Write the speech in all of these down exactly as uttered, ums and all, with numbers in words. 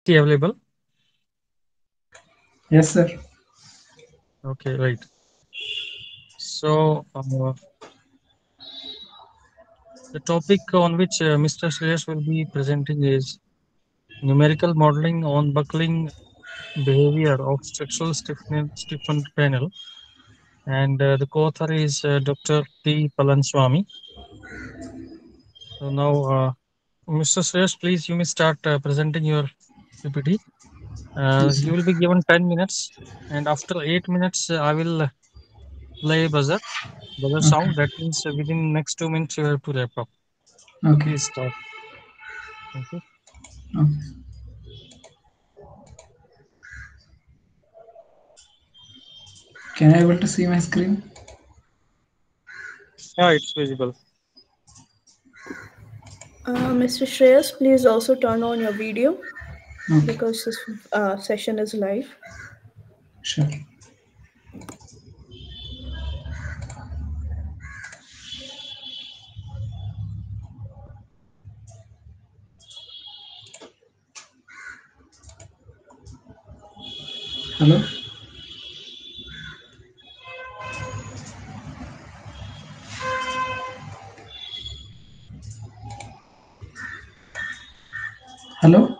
P P T available? Yes, sir. Okay, right. So uh, the topic on which uh, Mister Shreyas will be presenting is numerical modeling on buckling behavior of structural stiffening, stiffened panel, and uh, the co-author is uh, Doctor T. Palanswamy. So now, uh, Mister Shreyas, please, you may start uh, presenting your P P T. Uh, Yes, sir. you will be given ten minutes, and after eight minutes, uh, I will play buzzer, buzzer Okay. sound. That means uh, within next two minutes, you have to wrap up. So Okay. please start. Thank you. Okay. Can I able to see my screen? Yeah, it's visible. Uh, Mister Shreyas, please also turn on your video Okay. because this uh, session is live. Sure. Hello. Hello.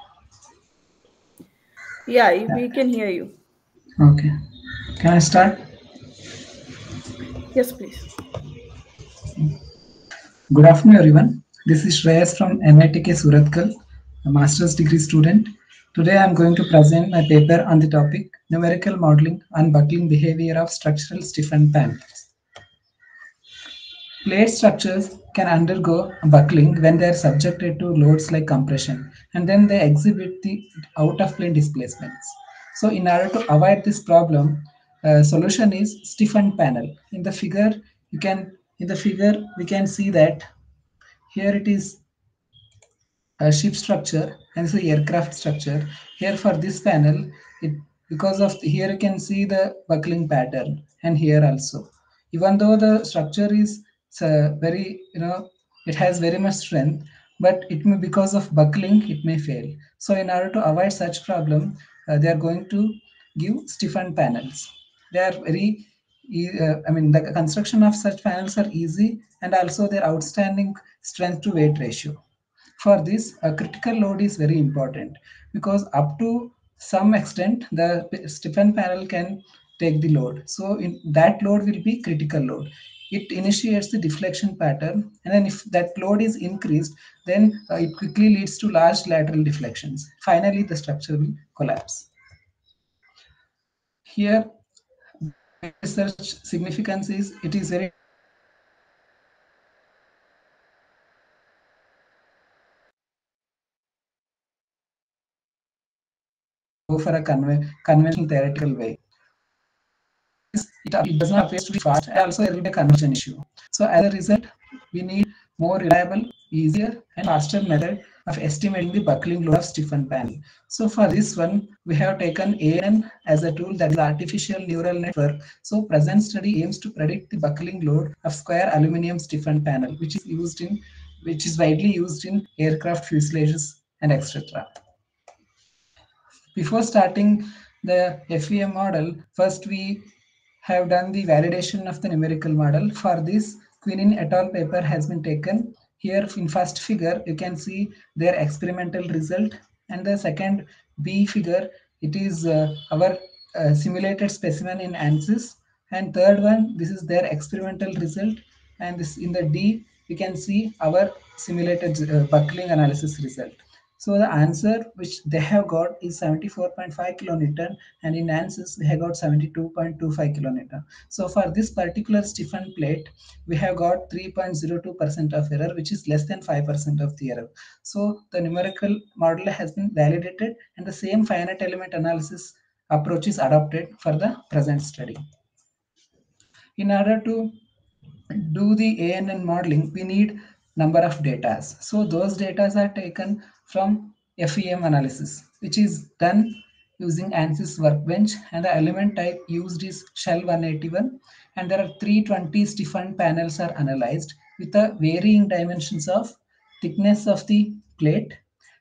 Yeah, we can hear you. Okay. Can I start? Yes, please. Good afternoon, everyone. This is Shreyas from M I T K Surathkal, a master's degree student. Today, I am going to present my paper on the topic numerical modeling and buckling behavior of structural stiffened panels. Plate structures can undergo buckling when they are subjected to loads like compression, and then they exhibit the out of plane displacements. So, in order to avoid this problem, uh, solution is stiffened panel. In the figure, you can in the figure we can see that here it is a ship structure and this is the aircraft structure. Here for this panel, it because of here you can see the buckling pattern, and here also. Even though the structure is uh, very, you know, it has very much strength, but it may because of buckling it may fail. So in order to avoid such problem, uh, they are going to give stiffened panels. They are very e- uh, I mean, the construction of such panels are easy, and also their outstanding strength to weight ratio. For this, a critical load is very important because up to some extent the stiffen panel can take the load. So in, that load will be critical load. It initiates the deflection pattern, and then if that load is increased, then uh, it quickly leads to large lateral deflections. Finally, the structure will collapse. Here, research significance is it is very go for a conve- conventional theoretical way. It, it does not appear to be fast, and also there will be a conversion issue. So as a result, we need more reliable, easier, and faster method of estimating the buckling load of stiffened panel. So for this one, we have taken A N N as a tool, that is artificial neural network. So present study aims to predict the buckling load of square aluminum stiffened panel, which is used in which is widely used in aircraft fuselages and et cetera. Before starting the F E M model, first we have done the validation of the numerical model. For this, Quinin et al. Paper has been taken. Here in first figure, you can see their experimental result, and the second B figure, it is uh, our uh, simulated specimen in ANSYS, and third one, this is their experimental result, and this in the D, we can see our simulated uh, buckling analysis result. So the answer which they have got is seventy-four point five kilonewton, and in ANSYS we have got seventy-two point two five kilonewton. So for this particular stiffened plate, we have got three point zero two percent of error, which is less than five percent of the error. So the numerical model has been validated, and the same finite element analysis approach is adopted for the present study. In order to do the A N N modeling, we need number of data. So those data are taken from F E M analysis, which is done using ANSYS Workbench, and the element type used is shell one eighty-one, and there are three hundred twenty stiffened panels are analyzed with the varying dimensions of thickness of the plate,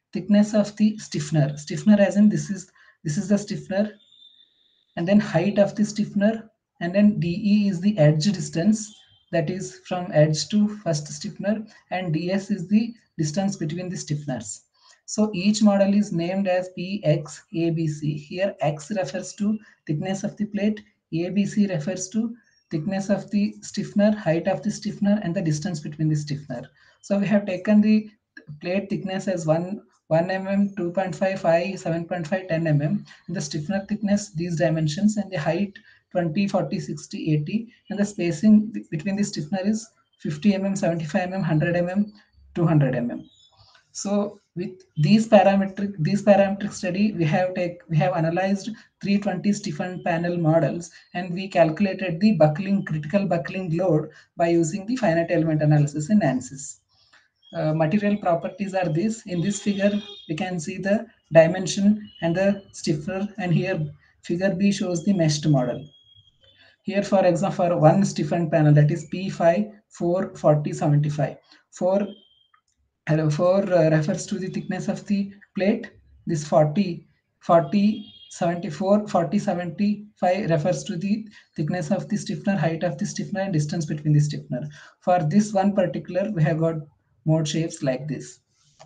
thickness of the stiffener. Stiffener as in this is this is the stiffener, and then height of the stiffener, and then dE is the edge distance, that is from edge to first stiffener, and ds is the distance between the stiffeners. So each model is named as P X A B C. Here X refers to thickness of the plate, A B C refers to thickness of the stiffener, height of the stiffener, and the distance between the stiffener. So we have taken the plate thickness as one 1 mm, two point five, five, seven point five, ten mm, and the stiffener thickness, these dimensions, and the height twenty, forty, sixty, eighty, and the spacing between the stiffener is fifty millimeters, seventy-five millimeters, one hundred millimeters, two hundred millimeters. So with these parametric these parametric study, we have take we have analyzed three hundred twenty stiffened panel models, and we calculated the buckling critical buckling load by using the finite element analysis in ANSYS. Uh, material properties are this. In this figure, we can see the dimension and the stiffener, and here figure B shows the meshed model. Here, for example, for one stiffened panel, that is P five, four, forty, seventy-five. four, uh, four uh, refers to the thickness of the plate. This forty, forty, seventy-four, forty, seventy-five refers to the thickness of the stiffener, height of the stiffener, and distance between the stiffener. For this one particular, we have got mode shapes like this.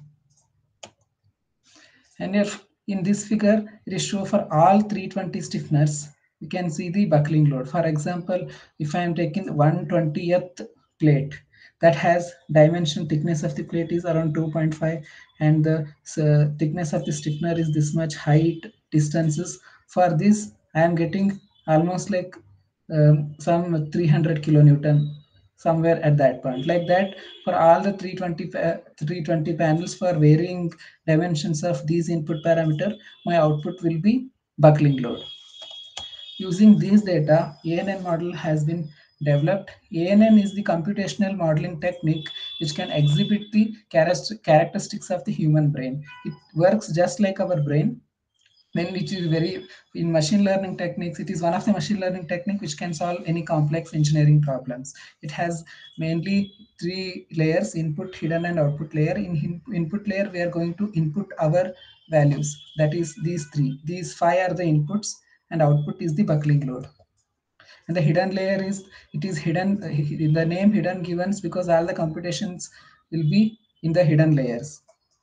And if in this figure, it is shown for all three hundred twenty stiffeners, you can see the buckling load. For example, if I am taking one hundred twentieth plate, that has dimension thickness of the plate is around two point five, and the uh, thickness of the stiffener is this much, height, distances. For this, I am getting almost like um, some three hundred kilonewton somewhere at that point. Like that, for all the three hundred twenty, uh, three hundred twenty panels for varying dimensions of these input parameter, my output will be buckling load. Using these data, A N N model has been developed. A N N is the computational modeling technique which can exhibit the characteristics of the human brain. It works just like our brain, then which is very, in machine learning techniques, it is one of the machine learning technique which can solve any complex engineering problems. It has mainly three layers: input, hidden, and output layer. In input layer, we are going to input our values, that is these three. These five are the inputs, and output is the buckling load. And the hidden layer is, it is hidden, the name hidden given because all the computations will be in the hidden layers.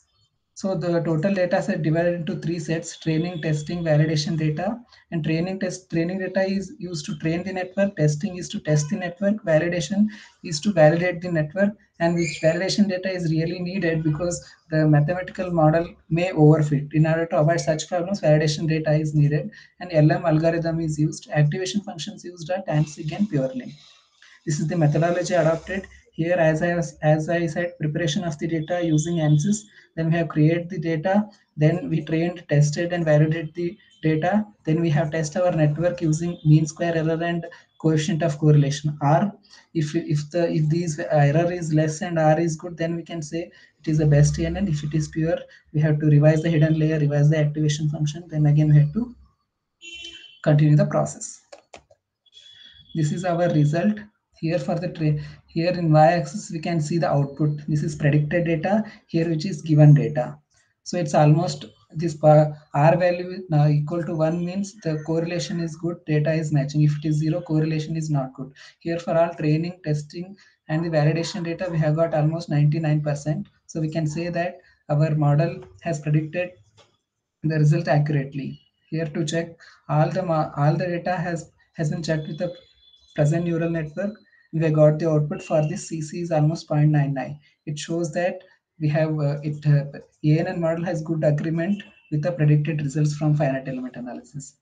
So the total data set divided into three sets: training, testing, validation data. And training test training data is used to train the network, testing is to test the network, validation is to validate the network, and which validation data is really needed because the mathematical model may overfit. In order to avoid such problems, validation data is needed, and L M algorithm is used. Activation functions used are TANSIG and PureLink. This is the methodology adopted here. As I was, as I said, preparation of the data using ANSYS. Then we have created the data. Then we trained, tested, and validated the data. Then we have tested our network using mean square error and coefficient of correlation R. If if the if these error is less and R is good, then we can say it is the best A N N. If it is pure, we have to revise the hidden layer, revise the activation function. Then again we have to continue the process. This is our result. Here for the tray, here in y-axis we can see the output. This is predicted data here, which is given data. So it's almost this R value now equal to one means the correlation is good, data is matching. If it is zero, correlation is not good. Here for all training, testing, and the validation data, we have got almost ninety-nine percent. So we can say that our model has predicted the result accurately. Here to check all the all the data has has been checked with the present neural network. We got the output for this C C is almost zero point nine nine. It shows that we have uh, it uh, A N N model has good agreement with the predicted results from finite element analysis.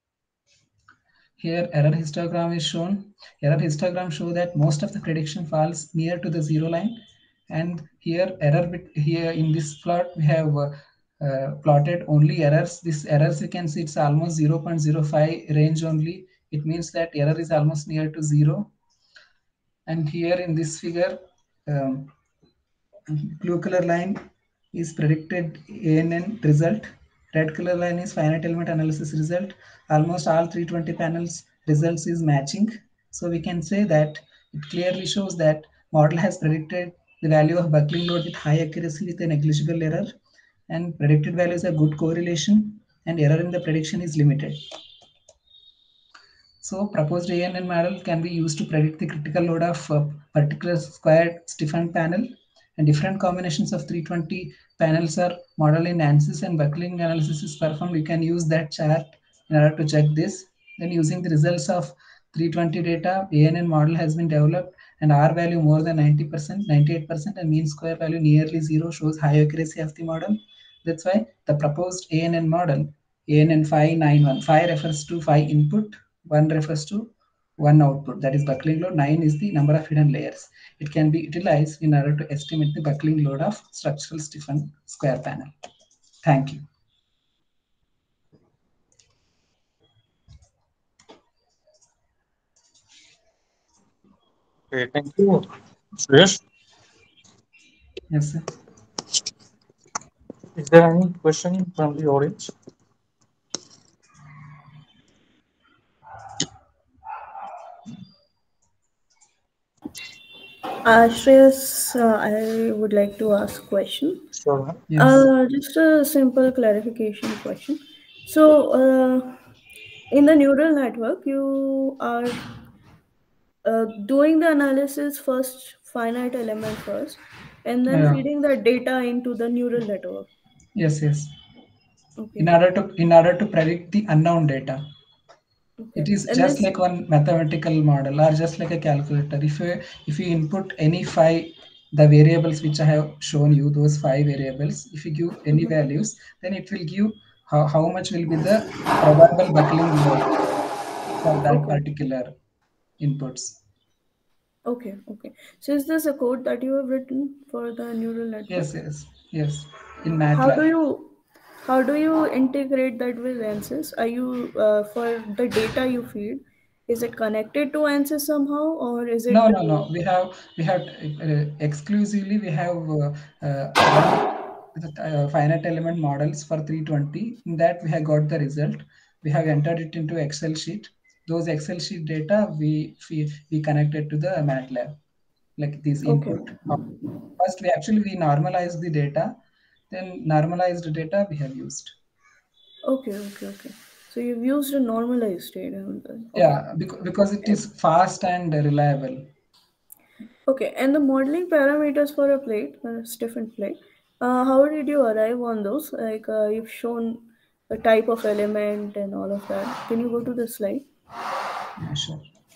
Here error histogram is shown. Error histogram show that most of the prediction falls near to the zero line, and here error bit here in this plot we have uh, uh, plotted only errors. This errors you can see it's almost zero point zero five range only. It means that error is almost near to zero. And here in this figure, um, blue color line is predicted A N N result. Red color line is finite element analysis result. Almost all three hundred twenty panels results is matching. So we can say that it clearly shows that model has predicted the value of buckling load with high accuracy with a negligible error. and predicted value is a good correlation, and error in the prediction is limited. So proposed A N N model can be used to predict the critical load of a particular square stiffened panel, and different combinations of three twenty panels are modeled in ANSYS, and buckling analysis is performed. You can use that chart in order to check this. Then using the results of three twenty data, A N N model has been developed, and R value more than ninety percent, ninety-eight percent, and mean square value nearly zero shows high accuracy of the model. That's why the proposed A N N model, A N N five ninety-one, five refers to five input, one refers to one output, that is buckling load. Nine is the number of hidden layers. It can be utilized in order to estimate the buckling load of structural stiffened square panel. Thank you. Okay, thank you, Suresh. Yes, sir. Is there any question from the audience? Uh, Shreyas, uh, I would like to ask a question. Sure, ma'am. Yes. Uh, just a simple clarification question. So, uh, in the neural network, you are uh, doing the analysis first, finite element first, and then Yeah. feeding the data into the neural network. Yes, yes. In Okay. order to in order to predict the unknown data. Okay. It is And just this. like one mathematical model or just like a calculator. If you if you input any five the variables which I have shown you, those five variables, if you give any Mhm. values, then it will give how, how much will be the probable buckling load for that Okay. particular inputs. Okay. Okay. So, is this a code that you have written for the neural Yes, network? yes, yes. In How do MATLAB. you how do you integrate that with ANSYS? Are you uh, for the data you feed? Is it connected to ANSYS somehow, or is it? No, no, Uh, no. We have we have uh, exclusively we have uh, uh, run the uh, finite element models for three twenty. In that we have got the result. We have entered it into Excel sheet. Those Excel sheet data we we, we connected to the MATLAB, like this okay. input. First we actually we normalized the data, then normalized data we have used. Okay. Okay. Okay. So you've used a normalized data. Okay. Yeah, because because it And, is fast and reliable. okay. And the modeling parameters for a plate, a stiffened plate. Uh, how did you arrive on those? Like uh, you've shown the type of element and all of that. Can you go to the slide? Yeah, sure.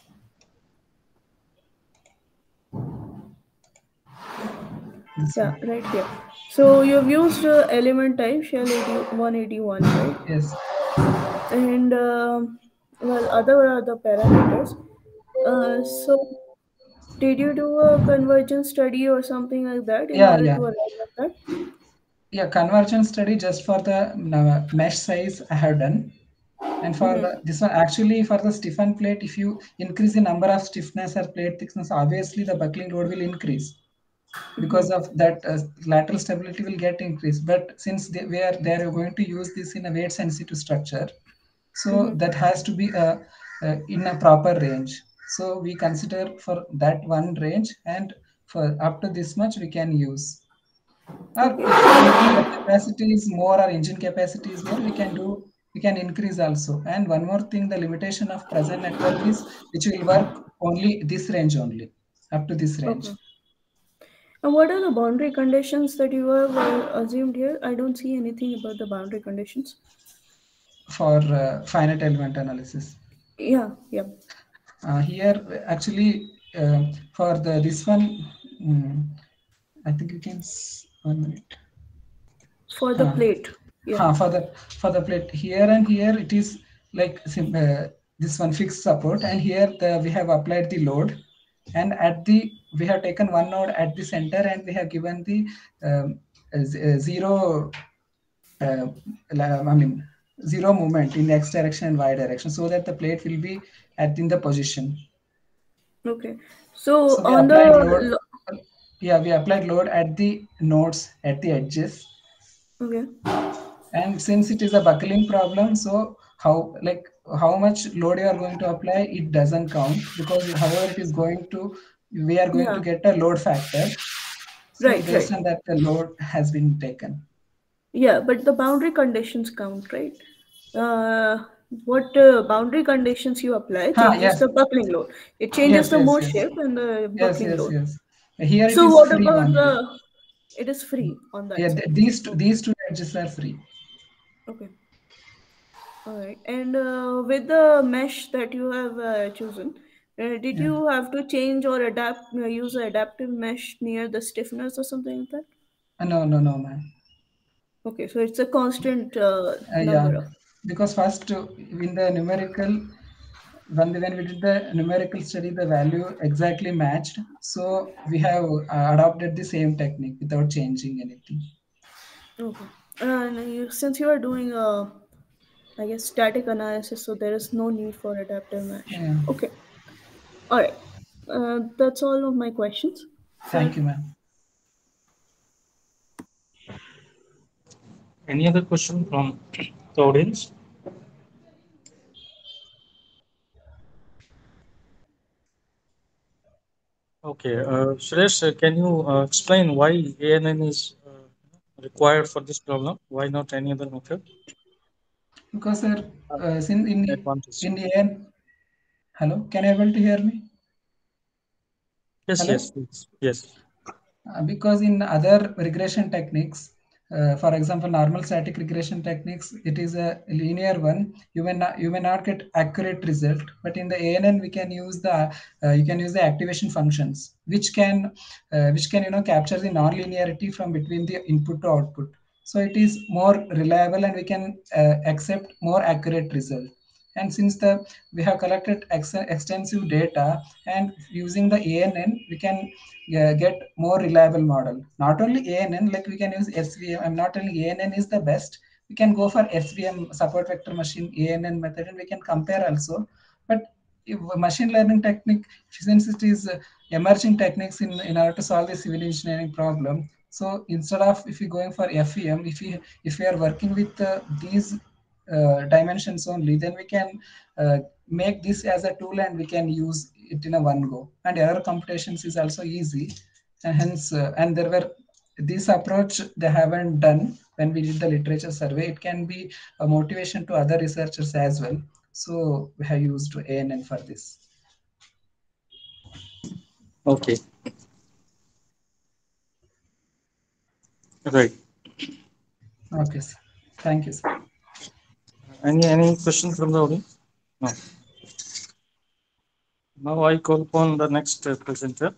This Yeah, one. right here. So you've used uh, element type shell one eighty-one, right? Yes. And um well, other other parameters. Uh, so did you do a convergence study or something like that in Yeah, order yeah. to arrive at that? Yeah, convergence study just for the uh, mesh size I have done. And for the this one, actually for the stiffen plate, if you increase the number of stiffness or plate thickness, obviously the buckling load will increase because of that uh, lateral stability will get increased. But since they, we are they are going to use this in a weight sensitive structure, so that has to be uh, uh, in a proper range. So we consider for that one range, and for up to this much we can use. Or Okay. if anything the capacity is more or engine capacity is more, we can do we can increase also. And one more thing, the limitation of present network is which will work only this range only, up to this range. Okay. And what are the boundary conditions that you have uh, assumed here? I don't see anything about the boundary conditions. For uh, finite element analysis. Yeah, yeah. Uh, here actually uh, for the this one, mm, I think you can s- one minute. For the Huh. plate. Yeah. Huh, for the for the plate here and here it is like sim- uh, this one fixed support, and here the we have applied the load, and at the we have taken one node at the center, and we have given the um, uh, z- uh, zero uh, la- I mean zero movement in x direction and y direction, so that the plate will be at in the position. Okay. So So we on applied the load. lo- Yeah, we applied load at the nodes at the edges, okay. and since it is a buckling problem, so how like how much load you are going to apply, it doesn't count, because however it is going to we are going to Yeah. get a load factor. So Right, based right. on that the load has been taken. Yeah, but the boundary conditions count, right? Uh, what uh, boundary conditions you apply Ah, changes yes, the buckling load. It changes yes, the yes, mode yes, shape and the yes, buckling yes, load. yes. Here it So is what free about only. the? It is free on that Yeah, th- side. these two, Okay. these two edges are free. Okay. All right. And uh, with the mesh that you have uh, chosen, uh, did Yeah. you have to change or adapt, uh, use an adaptive mesh near the stiffness or something like that? Uh, no, no, no, man. Okay, so it's a constant uh, Uh, yeah, number of. because first uh, in the numerical, when we, when we did the numerical study, the value exactly matched. So we have uh, adopted the same technique without changing anything. Okay. And you, since you are doing a, I guess, static analysis, so there is no need for adaptive mesh. Yeah. Okay. All right. Uh, that's all of my questions, sir. Thank you, ma'am. Any other question from the audience? Okay, uh, Suresh, uh, can you uh, explain why A N N is uh, required for this problem? Why not any other method? Because sir, Uh, uh, since in the advantage. in the end, hello, can you able to hear me? Yes, Hello. yes, yes, yes. Uh, because in other regression techniques, uh, for example, normal static regression techniques, it is a linear one. You may not you may not get accurate result, but in the A N N we can use the uh, you can use the activation functions, which can uh, which can you know capture the non-linearity from between the input to output. So it is more reliable and we can uh, accept more accurate result. And since the we have collected ex- extensive data and using the A N N, we can uh, get more reliable model. Not only A N N, like we can use S V M. I'm not telling A N N is the best. We can go for S V M, support vector machine A N N method, and we can compare also. But if machine learning technique, since it is uh, emerging techniques in, in order to solve the civil engineering problem. So instead of if you're going for F E M, if we if we are working with uh, these uh, dimensions only, then we can uh, make this as a tool and we can use it in a one go. And error computations is also easy, and hence uh, and there were this approach they haven't done when we did the literature survey. It can be a motivation to other researchers as well. So we have used A N N for this. Okay, right. Okay, sir. Thank you, sir. Any any question from the audience? No. Now I call upon the next uh, presenter.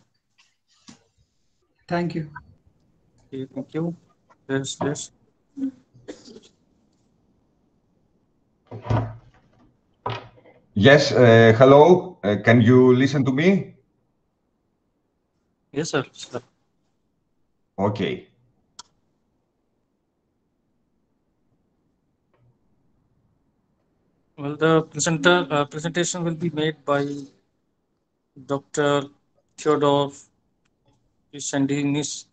Thank you. Okay, thank you. Yes, yes. Yes, uh, hello. Uh, can you listen to me? Yes, sir. sir. Okay. Well, the presenter uh, presentation will be made by Doctor Theodore Shandinis.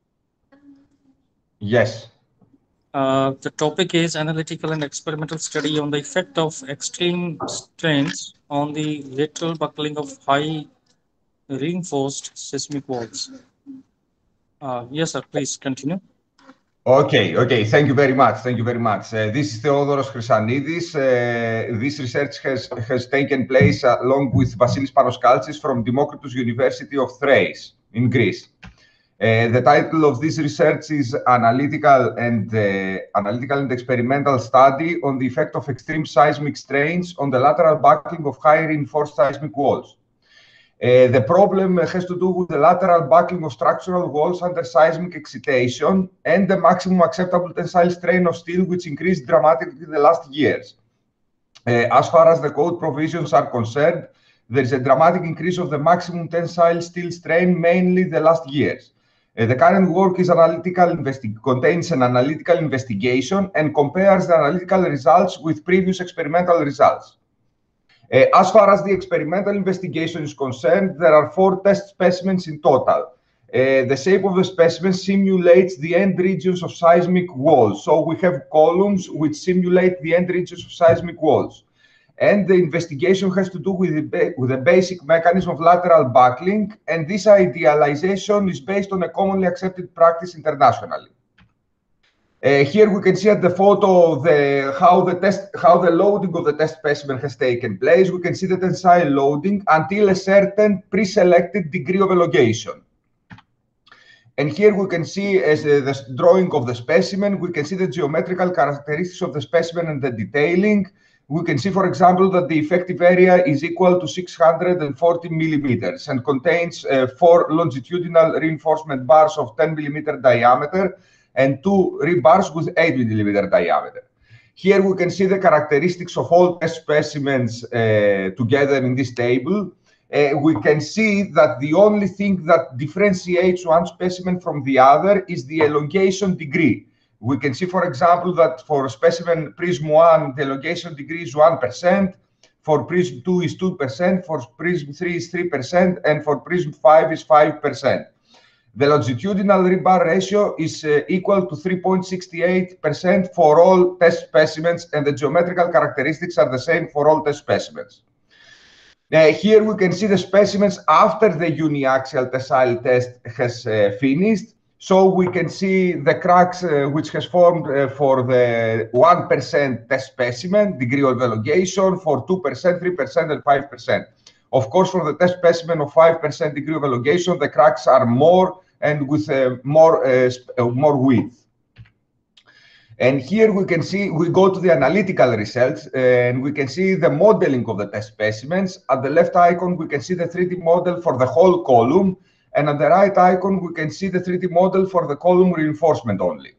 Yes. Uh, the topic is analytical and experimental study on the effect of extreme strains on the lateral buckling of high reinforced seismic walls. Uh, yes, sir. Please continue. Okay, okay. Thank you very much. Thank you very much. Uh, this is Theodoros Chrysanidis. Uh, this research has, has taken place along with Vasilis Panoskaltsis from Demokritos University of Thrace in Greece. Uh, the title of this research is Analytical and uh, Analytical and Experimental Study on the Effect of Extreme Seismic Strains on the Lateral Buckling of High Reinforced Seismic Walls. Uh, the problem has to do with the lateral buckling of structural walls under seismic excitation and the maximum acceptable tensile strain of steel, which increased dramatically in the last years. Uh, as far as the code provisions are concerned, there is a dramatic increase of the maximum tensile steel strain, mainly the last years. Uh, the current work is analytical contains an analytical investigation and compares the analytical results with previous experimental results. Uh, as far as the experimental investigation is concerned, there are four test specimens in total. Uh, the shape of the specimen simulates the end regions of seismic walls. So we have columns which simulate the end regions of seismic walls. And the investigation has to do with the, with the basic mechanism of lateral buckling. And this idealization is based on a commonly accepted practice internationally. Uh, here we can see at the photo the, how the test, how the loading of the test specimen has taken place. We can see the tensile loading until a certain pre-selected degree of elongation. And here we can see as uh, the drawing of the specimen, we can see the geometrical characteristics of the specimen and the detailing. We can see, for example, that the effective area is equal to six hundred forty millimeters and contains uh, four longitudinal reinforcement bars of ten millimeter diameter and two rebars with eight millimeter diameter. Here we can see the characteristics of all test specimens uh, together in this table. Uh, we can see that the only thing that differentiates one specimen from the other is the elongation degree. We can see, for example, that for specimen prism one, the elongation degree is one percent, for prism two is two percent, for prism three is three percent, and for prism five is five percent. The longitudinal rebar ratio is uh, equal to three point six eight percent for all test specimens, and the geometrical characteristics are the same for all test specimens. Uh, here we can see the specimens after the uniaxial tensile test has uh, finished. So we can see the cracks uh, which has formed uh, for the one percent test specimen, degree of elongation, for two percent, three percent, and five percent. Of course, for the test specimen of five percent degree of elongation, the cracks are more and with uh, more, uh, more width. And here we can see, we go to the analytical results, and we can see the modeling of the test specimens. At the left icon, we can see the three D model for the whole column. And at the right icon, we can see the three D model for the column reinforcement only.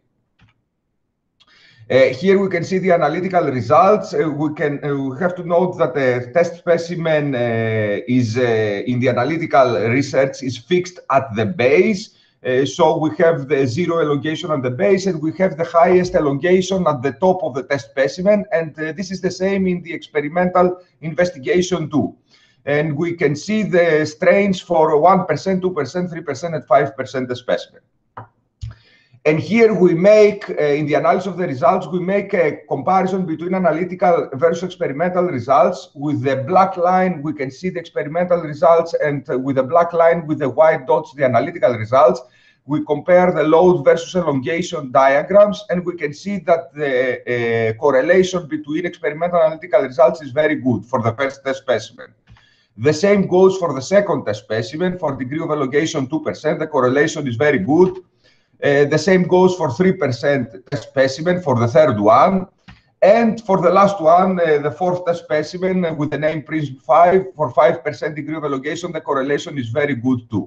Uh, here we can see the analytical results. Uh, we can uh, we have to note that the test specimen uh, is uh, in the analytical research is fixed at the base. Uh, so we have the zero elongation at the base, and we have the highest elongation at the top of the test specimen. And uh, this is the same in the experimental investigation too. And we can see the strains for one percent, two percent, three percent, and five percent the specimen. And here we make, uh, in the analysis of the results, we make a comparison between analytical versus experimental results. With the black line, we can see the experimental results, and uh, with the black line with the white dots, the analytical results. We compare the load versus elongation diagrams, and we can see that the uh, correlation between experimental and analytical results is very good for the first test specimen. The same goes for the second test specimen. For degree of elongation two percent, the correlation is very good. Uh, the same goes for three percent test specimen for the third one. And for the last one, uh, the fourth test specimen uh, with the name prism five, for five percent degree of elongation, the correlation is very good too.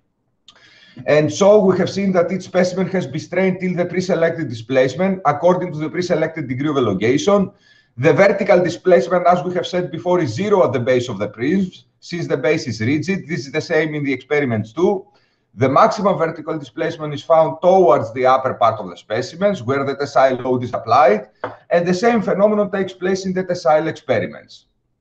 And so we have seen that each specimen has been strained till the pre-selected displacement according to the pre-selected degree of elongation. The vertical displacement, as we have said before, is zero at the base of the prisms, since the base is rigid. This is the same in the experiments too. The maximum vertical displacement is found towards the upper part of the specimens, where the tensile load is applied, and the same phenomenon takes place in the tensile experiments.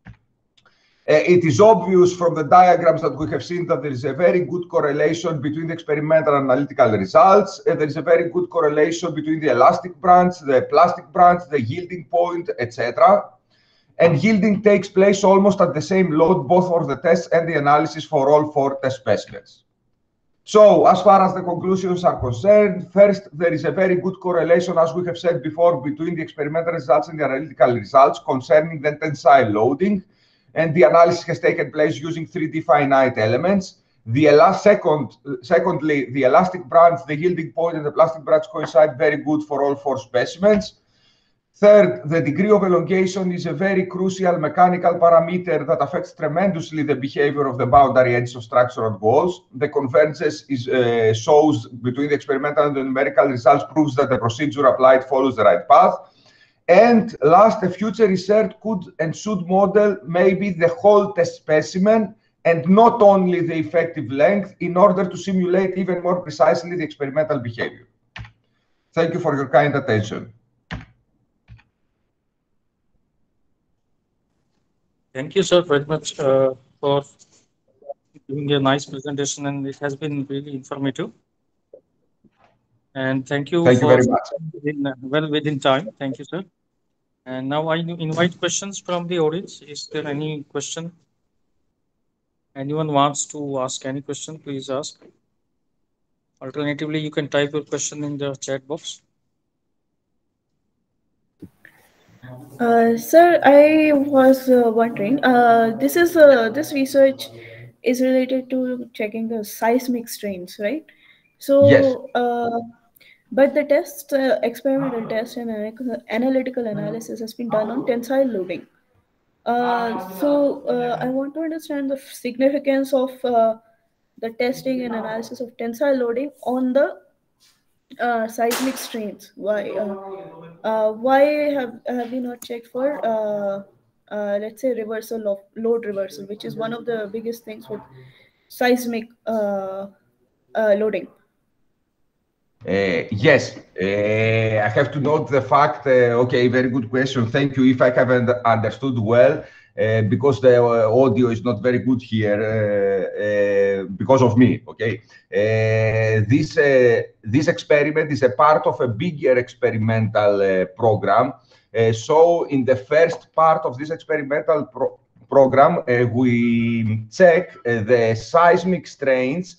Uh, it is obvious from the diagrams that we have seen that there is a very good correlation between the experimental and analytical results. Uh, there is a very good correlation between the elastic branch, the plastic branch, the yielding point, et cetera. And yielding takes place almost at the same load, both for the tests and the analysis for all four test specimens. So, as far as the conclusions are concerned, first, there is a very good correlation, as we have said before, between the experimental results and the analytical results concerning the tensile loading. And the analysis has taken place using three D finite elements. The elas second, secondly, the elastic branch, the yielding point, and the plastic branch coincide very good for all four specimens. Third, the degree of elongation is a very crucial mechanical parameter that affects tremendously the behavior of the boundary edges of structural walls. The convergence is, uh, shows between the experimental and the numerical results proves that the procedure applied follows the right path. And last, the future research could and should model maybe the whole test specimen and not only the effective length in order to simulate even more precisely the experimental behavior. Thank you for your kind attention. Thank you, sir, very much uh, for giving a nice presentation, and it has been really informative. And thank you thank for you very much. Within, well within time. Thank you, sir. And now I invite questions from the audience. Is there any question? Anyone wants to ask any question, please ask. Alternatively, you can type your question in the chat box. Uh, sir, I was uh, wondering. Uh, this is uh, this research is related to checking the seismic strains, right? Yes. So, uh, but the test, uh, experimental test and analytical analytical analysis has been done on tensile loading. Uh, so, uh, I want to understand the significance of uh, the testing and analysis of tensile loading on the uh, seismic strains. Why? Uh, uh, why have have we not checked for uh, uh, let's say reversal of load reversal, which is one of the biggest things with seismic uh, uh, loading? Uh, yes, uh, I have to note the fact. Uh, okay, very good question. Thank you. If I haven't understood well, uh, because the uh, audio is not very good here uh, uh, because of me. Okay, uh, this uh, this experiment is a part of a bigger experimental uh, program. Uh, so, in the first part of this experimental pro program, uh, we check uh, the seismic strains.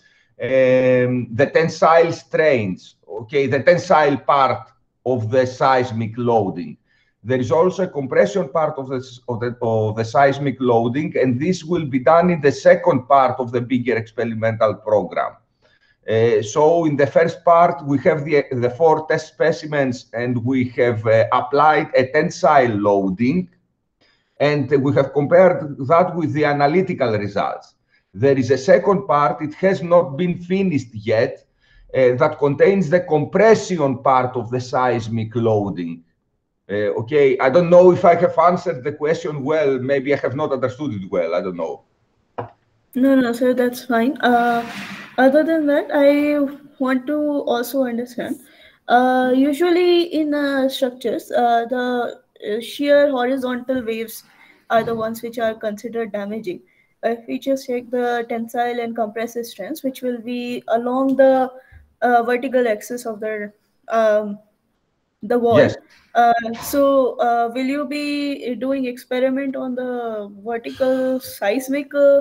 Um, the tensile strains, okay, the tensile part of the seismic loading. There is also a compression part of the, of the, of the seismic loading, and this will be done in the second part of the bigger experimental program. Uh, so in the first part, we have the, the four test specimens, and we have uh, applied a tensile loading, and we have compared that with the analytical results. There is a second part, it has not been finished yet, uh, that contains the compression part of the seismic loading. Uh, okay, I don't know if I have answered the question well. Maybe I have not understood it well. I don't know. No, no, sir, that's fine. Uh, other than that, I want to also understand. Uh, usually in uh, structures, uh, the uh, shear horizontal waves are the ones which are considered damaging. If we just check the tensile and compressive strengths, which will be along the uh, vertical axis of the um, the wall. Yes. Uh, so, uh, will you be doing experiment on the vertical seismic uh,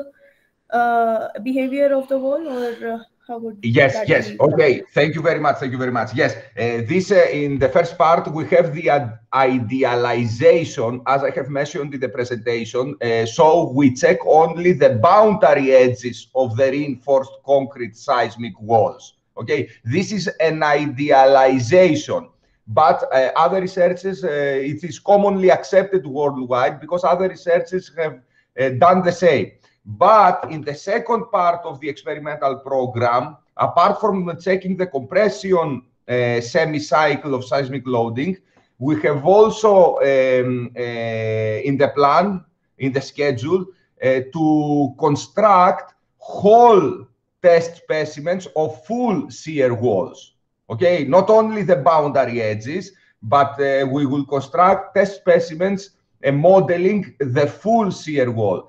uh, behavior of the wall, or uh, how would Yes, that yes. be done? Okay. Thank you very much. Thank you very much. Yes. Uh, this, uh, in the first part, we have the ad- idealization, as I have mentioned in the presentation. Uh, so we check only the boundary edges of the reinforced concrete seismic walls. Okay. This is an idealization. But uh, other researchers, uh, it is commonly accepted worldwide because other researchers have uh, done the same. But in the second part of the experimental program, apart from checking the compression uh, semi-cycle of seismic loading, we have also um, uh, in the plan, in the schedule, uh, to construct whole test specimens of full shear walls. Okay, not only the boundary edges, but uh, we will construct test specimens uh, modeling the full shear wall.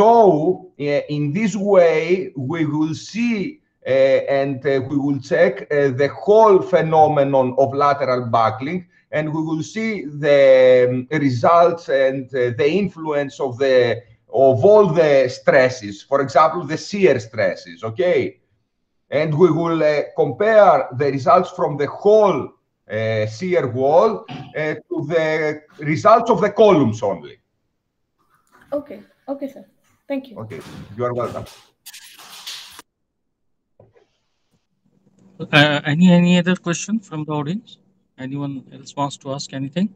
So uh, in this way, we will see uh, and uh, we will check uh, the whole phenomenon of lateral buckling, and we will see the um, results and uh, the influence of the of all the stresses. For example, the shear stresses. Okay, and we will uh, compare the results from the whole uh, shear wall uh, to the results of the columns only. Okay, okay, sir. Thank you. Okay, you are welcome. Uh, any any other question from the audience? Anyone else wants to ask anything?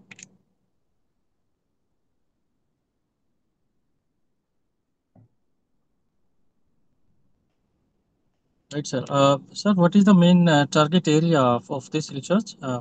Right, sir. Uh, sir, what is the main uh, target area of, of this research? Uh,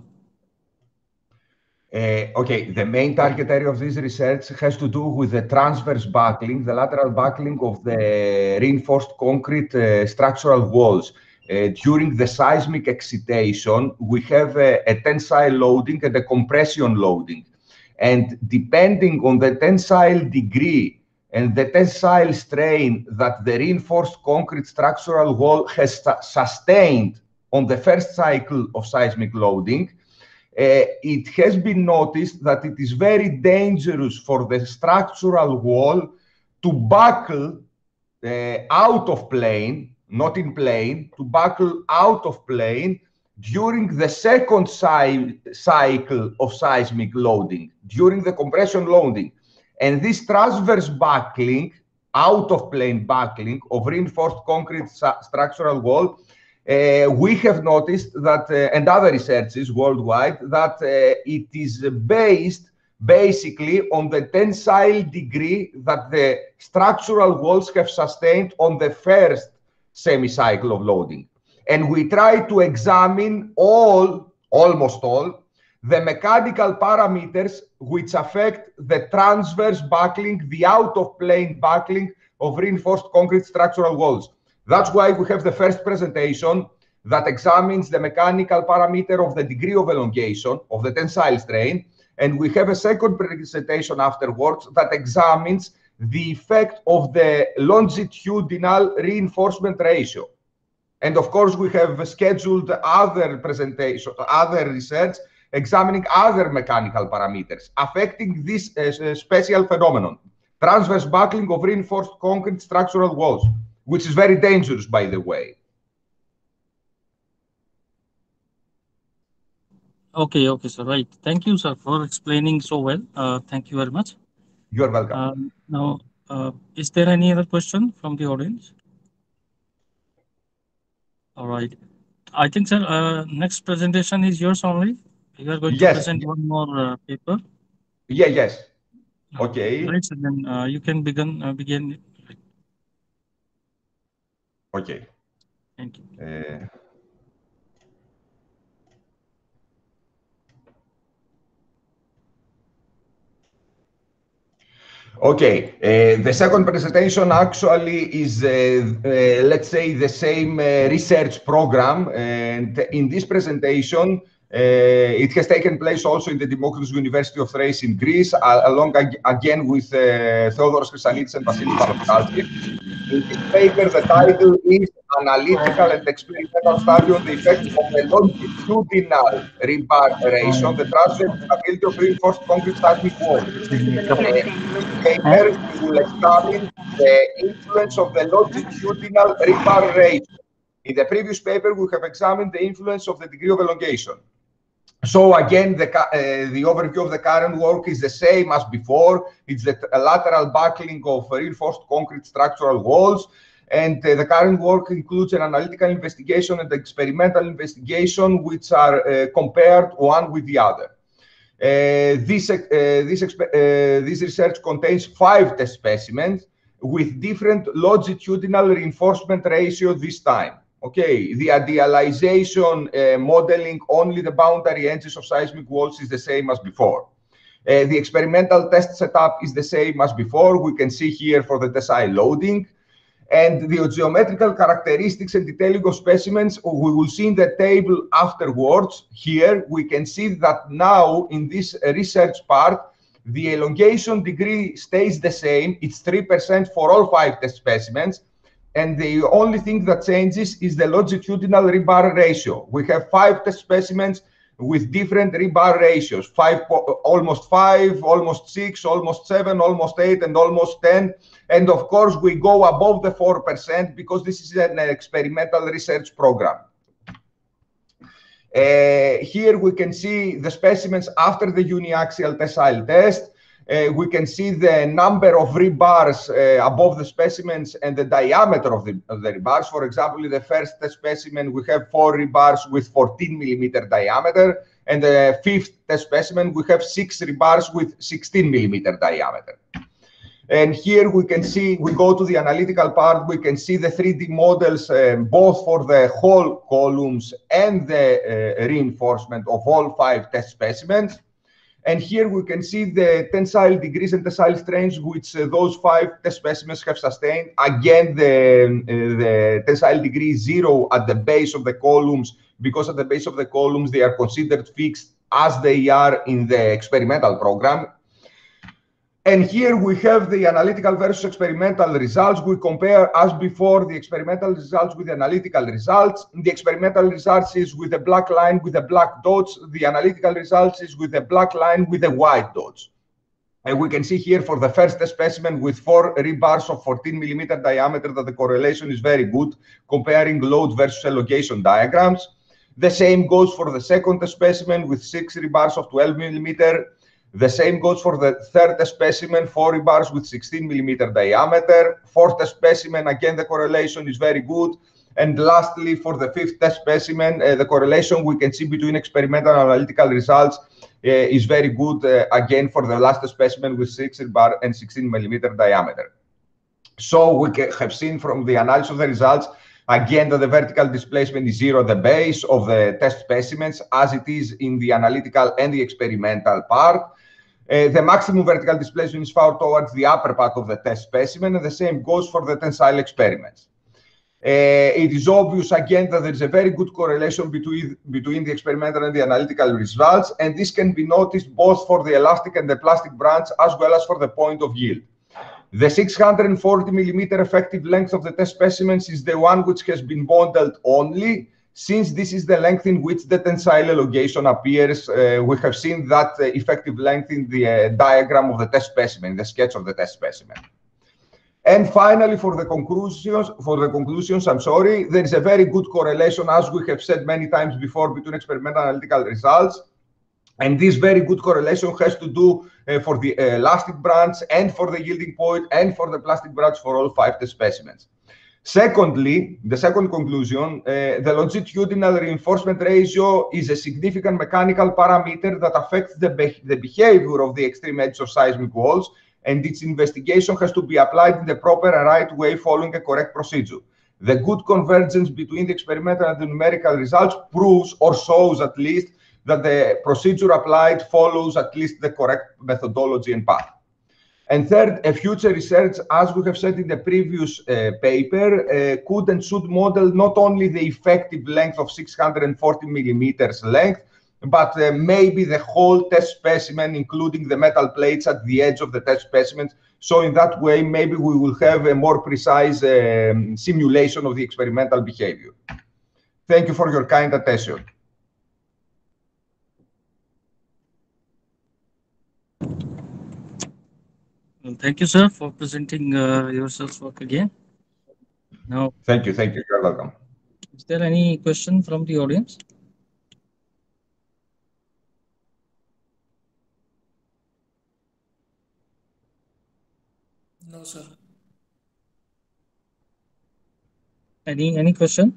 Uh, okay, the main target area of this research has to do with the transverse buckling, the lateral buckling of the reinforced concrete uh, structural walls. Uh, during the seismic excitation, we have a, a tensile loading and a compression loading. And depending on the tensile degree and the tensile strain that the reinforced concrete structural wall has sustained on the first cycle of seismic loading, Uh, it has been noticed that it is very dangerous for the structural wall to buckle uh, out of plane, not in plane, to buckle out of plane during the second cy cycle of seismic loading, during the compression loading. And this transverse buckling, out-of-plane buckling of reinforced concrete structural wall, uh, we have noticed that, uh, and other researches worldwide, that uh, it is based basically on the tensile degree that the structural walls have sustained on the first semi-cycle of loading. And we try to examine all, almost all, the mechanical parameters which affect the transverse buckling, the out-of-plane buckling of reinforced concrete structural walls. That's why we have the first presentation that examines the mechanical parameter of the degree of elongation of the tensile strain. And we have a second presentation afterwards that examines the effect of the longitudinal reinforcement ratio. And of course, we have scheduled other presentations, other research examining other mechanical parameters affecting this uh, special phenomenon, transverse buckling of reinforced concrete structural walls, which is very dangerous, by the way. Okay, okay, sir. Right. Thank you, sir, for explaining so well. Uh, thank you very much. You're welcome. Uh, now, uh, is there any other question from the audience? All right. I think, sir, uh, next presentation is yours only. You are going to Yes. present one more uh, paper. Yeah, yes. Okay. Right, so then uh, you can begin. Uh, begin. Okay. Thank you. Uh, Okay, uh, the second presentation actually is, uh, uh, let's say, the same uh, research program. And in this presentation, uh, it has taken place also in the Democritus University of Thrace in Greece, uh, along ag again with uh, Theodoros Christianidis and Vasilis Panoskaltzis. In this paper, the title is Analytical and Experimental Study on the Effect of the Longitudinal Rebar Ratio on the Transverse Stability of Reinforced Concrete Seismic Walls. Paper, we will examine the influence of the longitudinal rebar ratio. In the previous paper, we have examined the influence of the degree of elongation. So again, the, uh, the overview of the current work is the same as before. It's the lateral buckling of reinforced concrete structural walls. And uh, the current work includes an analytical investigation and experimental investigation, which are uh, compared one with the other. Uh, this, uh, this, uh, this research contains five test specimens with different longitudinal reinforcement ratio this time. Okay, the idealization uh, modeling only the boundary edges of seismic walls is the same as before. Uh, the experimental test setup is the same as before. We can see here for the tensile loading. And the geometrical characteristics and detailing of specimens, we will see in the table afterwards. Here, we can see that now in this research part, the elongation degree stays the same. It's three percent for all five test specimens. And the only thing that changes is the longitudinal rebar ratio. We have five test specimens with different rebar ratios, five, almost five, almost six, almost seven, almost eight, and almost ten. And of course, we go above the four percent because this is an experimental research program. Uh, here we can see the specimens after the uniaxial tensile test. Uh, we can see the number of rebars uh, above the specimens and the diameter of the, of the rebars. For example, in the first test specimen, we have four rebars with fourteen millimeter diameter. And the fifth test specimen, we have six rebars with sixteen millimeter diameter. And here we can see, we go to the analytical part, we can see the three D models, um, both for the whole columns and the uh, reinforcement of all five test specimens. And here we can see the tensile degrees and tensile strains which uh, those five test specimens have sustained. Again, the, uh, the tensile degree is zero at the base of the columns, because at the base of the columns they are considered fixed as they are in the experimental program. And here we have the analytical versus experimental results. We compare, as before, the experimental results with the analytical results. The experimental results is with the black line with the black dots. The analytical results is with the black line with the white dots. And we can see here for the first specimen with four rebars of fourteen millimeter diameter that the correlation is very good, comparing load versus elongation diagrams. The same goes for the second test specimen with six rebars of twelve millimeter. The same goes for the third test specimen, four rebars with sixteen millimeter diameter. Fourth test specimen, again, the correlation is very good. And lastly, for the fifth test specimen, uh, the correlation we can see between experimental and analytical results uh, is very good, uh, again, for the last specimen with six rebar and sixteen millimeter diameter. So we have seen from the analysis of the results, again, that the vertical displacement is zero at the base of the test specimens, as it is in the analytical and the experimental part. Uh, the maximum vertical displacement is found towards the upper part of the test specimen, and the same goes for the tensile experiments. Uh, it is obvious, again, that there is a very good correlation between, between the experimental and the analytical results, and this can be noticed both for the elastic and the plastic branch, as well as for the point of yield. The six hundred forty millimeter effective length of the test specimens is the one which has been modeled only, since this is the length in which the tensile elongation appears. Uh, we have seen that uh, effective length in the uh, diagram of the test specimen, the sketch of the test specimen. And finally, for the conclusions, for the conclusions, I'm sorry, there is a very good correlation, as we have said many times before, between experimental analytical results. And this very good correlation has to do uh, for the uh, elastic branch and for the yielding point and for the plastic branch for all five test specimens. Secondly, the second conclusion, uh, the longitudinal reinforcement ratio is a significant mechanical parameter that affects the, be the behavior of the extreme edge of seismic walls, and its investigation has to be applied in the proper and right way following a correct procedure. The good convergence between the experimental and the numerical results proves, or shows at least, that the procedure applied follows at least the correct methodology and path. And third, a future research, as we have said in the previous uh, paper, uh, could and should model not only the effective length of six hundred forty millimeters length, but uh, maybe the whole test specimen, including the metal plates at the edge of the test specimens. So in that way, maybe we will have a more precise um, simulation of the experimental behavior. Thank you for your kind attention. Well, thank you, sir, for presenting uh, yourself work again. Now, thank you, thank you. You're welcome. Is there any question from the audience? No, sir. Any any question?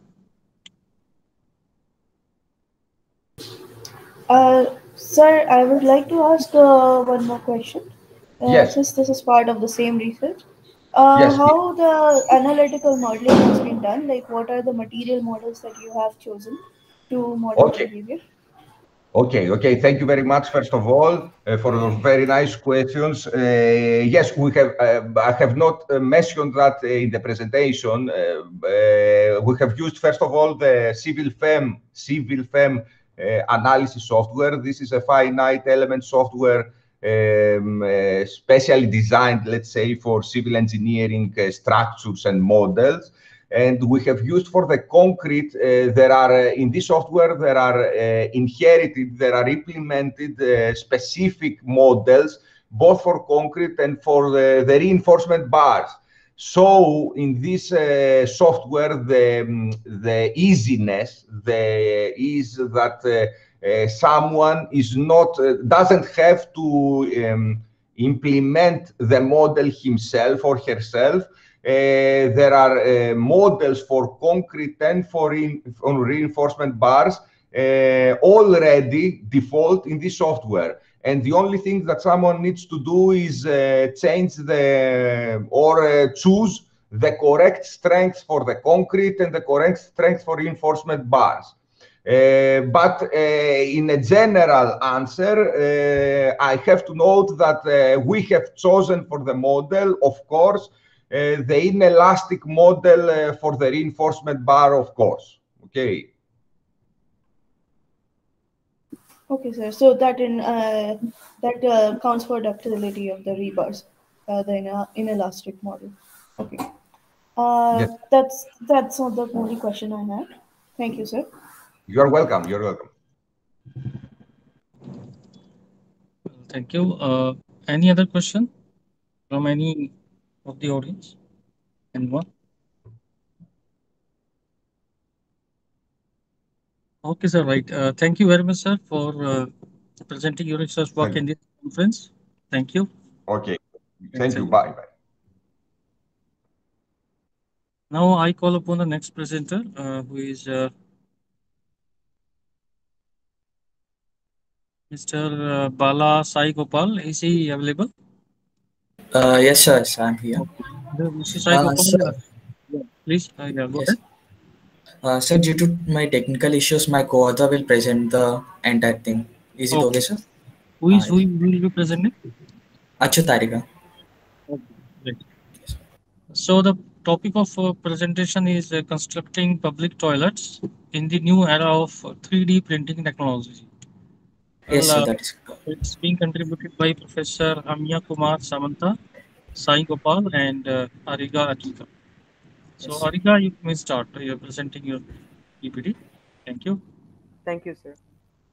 Uh, sir, I would like to ask uh, one more question. Uh, yes. Since this is part of the same research, uh, yes, how the analytical modeling has been done? Like, what are the material models that you have chosen to model okay. behavior? Okay, okay. Thank you very much, first of all, uh, for those very nice questions. Uh, yes, we have. Uh, I have not uh, mentioned that uh, in the presentation. Uh, uh, we have used, first of all, the CivilFEM CivilFEM uh, analysis software. This is a finite element software um, uh, specially designed, let's say, for civil engineering uh, structures and models. And we have used for the concrete, uh, there are, uh, in this software, there are uh, inherited, there are implemented uh, specific models, both for concrete and for the, the reinforcement bars. So in this uh, software, the, um, the easiness, the ease that uh, uh, someone is not, uh, doesn't have to um, implement the model himself or herself. Uh, there are uh, models for concrete and for, in, for reinforcement bars uh, already default in this software. And the only thing that someone needs to do is uh, change the, or uh, choose the correct strength for the concrete and the correct strength for reinforcement bars. Uh, but uh, in a general answer, uh, I have to note that uh, we have chosen for the model, of course, Uh, the inelastic model uh, for the reinforcement bar, of course. Okay. Okay, sir. So that in uh, that uh, counts for ductility of the rebars, uh, the in, uh, inelastic model. Okay. Uh, yes. That's that's not the only question I had. Thank you, sir. You're welcome. You're welcome. Thank you. Uh, any other question from any of the audience? Anyone? Okay, sir. Right. Uh, thank you very much, sir, for uh, presenting your research work Thank in you. this conference. Thank you. Okay. And Thank you. thank you. Bye. Bye. Now I call upon the next presenter, uh, who is uh, mister uh, Bala Sai Gopal. Is he available? Uh, yes, sir. Yes, I'm here. Okay. The mister Sai Uh, Gopal, sir, uh, yeah, please, uh, yeah, go yes. ahead. Uh, sir, due to my technical issues, my co-author will present the entire thing. Is it okay, Okay. sir? Who Uh, is who will be presenting? Achyut Tarika. Okay. Great. So the topic of uh, presentation is uh, constructing public toilets in the new era of uh, three D printing technology. Yes, Well, sir. uh, That is. it's being contributed by Professor Amya Kumar Samanta, Sai Gopal, and uh, Ariga Akika. So, Yes. Ariga, you may start. You're presenting your P P T. Thank you. Thank you, sir.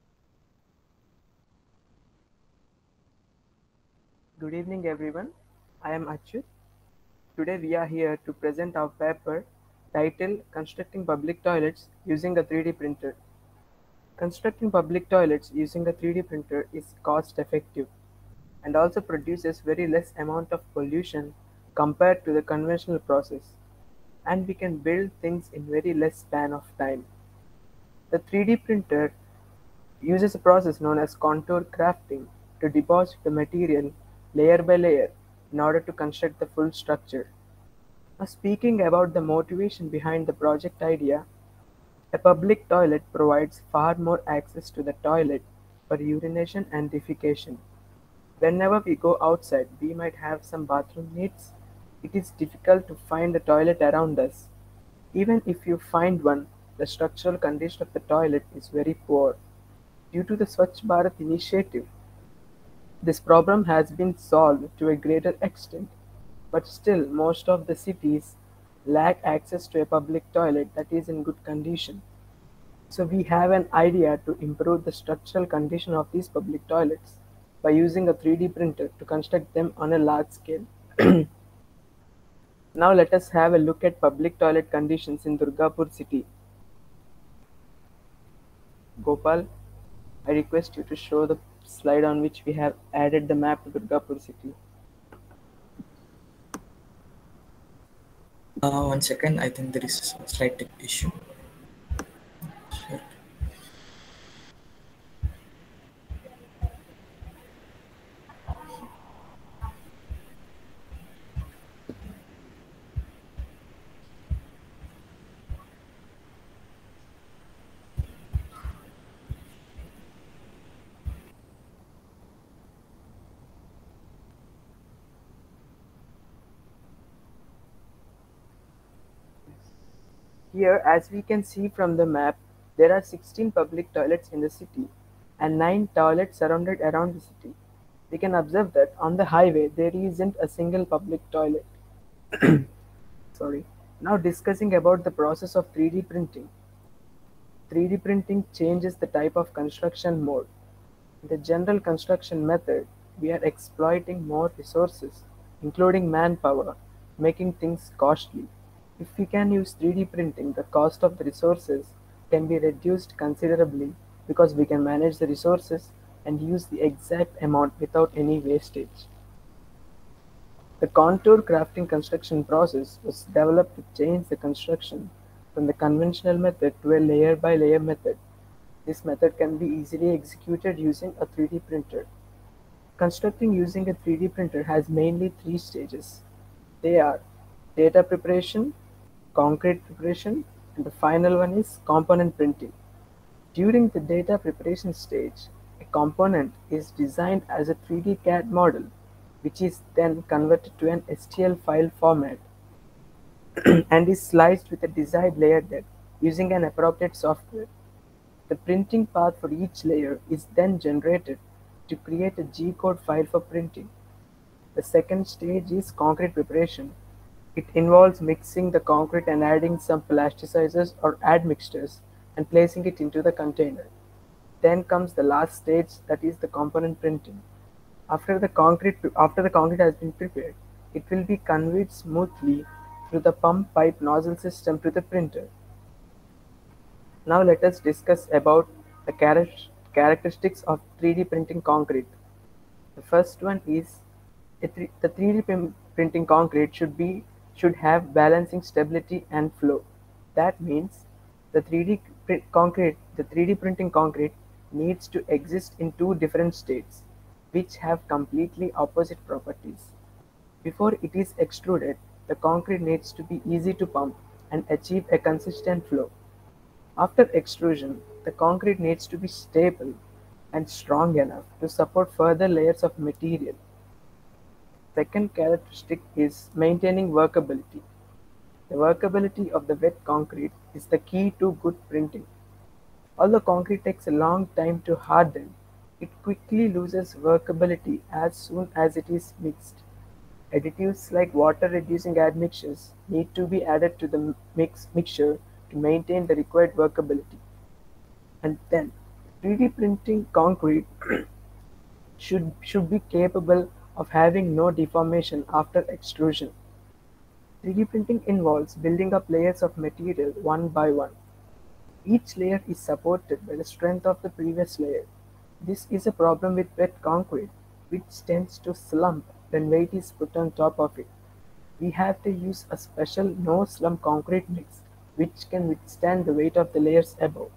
Good evening, everyone. I am Achyut. Today we are here to present our paper titled Constructing Public Toilets Using a three D Printer. Constructing public toilets using a three D printer is cost effective and also produces very less amount of pollution compared to the conventional process, and we can build things in very less span of time. The three D printer uses a process known as contour crafting to deposit the material layer by layer in order to construct the full structure. Now, speaking about the motivation behind the project idea, a public toilet provides far more access to the toilet for urination and defecation. Whenever we go outside, we might have some bathroom needs. It is difficult to find a toilet around us. Even if you find one, the structural condition of the toilet is very poor. Due to the Swachh Bharat initiative, this problem has been solved to a greater extent, but still most of the cities lack access to a public toilet that is in good condition. So we have an idea to improve the structural condition of these public toilets by using a three D printer to construct them on a large scale. Now let us have a look at public toilet conditions in Durgapur city. Gopal, I request you to show the slide on which we have added the map to Durgapur city. Uh, one second. I think there is a slight tech issue. Sure. Here, as we can see from the map, there are sixteen public toilets in the city and nine toilets surrounded around the city. We can observe that on the highway there isn't a single public toilet. Sorry. Now discussing about the process of three D printing. three D printing changes the type of construction mode. In the general construction method, we are exploiting more resources, including manpower, making things costly. If we can use three D printing, the cost of the resources can be reduced considerably because we can manage the resources and use the exact amount without any wastage. The contour crafting construction process was developed to change the construction from the conventional method to a layer by layer method. This method can be easily executed using a three D printer. Constructing using a three D printer has mainly three stages. They are data preparation, concrete preparation, and the final one is component printing. During the data preparation stage, a component is designed as a three D C A D model, which is then converted to an S T L file format and is sliced with a desired layer depth using an appropriate software. The printing path for each layer is then generated to create a G-code file for printing. The second stage is concrete preparation. It involves mixing the concrete and adding some plasticizers or admixtures and placing it into the container. Then comes the last stage, that is the component printing. After the concrete after the concrete has been prepared, it will be conveyed smoothly through the pump pipe nozzle system to the printer. Now let us discuss about the char- characteristics of three D printing concrete. The first one is a th- the three D prim- printing concrete should be should have balancing stability and flow. That means the three D print concrete the three D printing concrete needs to exist in two different states which have completely opposite properties. Before it is extruded, the concrete needs to be easy to pump and achieve a consistent flow. After extrusion, the concrete needs to be stable and strong enough to support further layers of material. Second characteristic is maintaining workability. The workability of the wet concrete is the key to good printing. Although concrete takes a long time to harden, it quickly loses workability as soon as it is mixed. Additives like water-reducing admixtures need to be added to the mix mixture to maintain the required workability. And then, three D printing concrete should, should be capable of having no deformation after extrusion. three D printing involves building up layers of material one by one. Each layer is supported by the strength of the previous layer. This is a problem with wet concrete, which tends to slump when weight is put on top of it. We have to use a special no-slump concrete mix, which can withstand the weight of the layers above.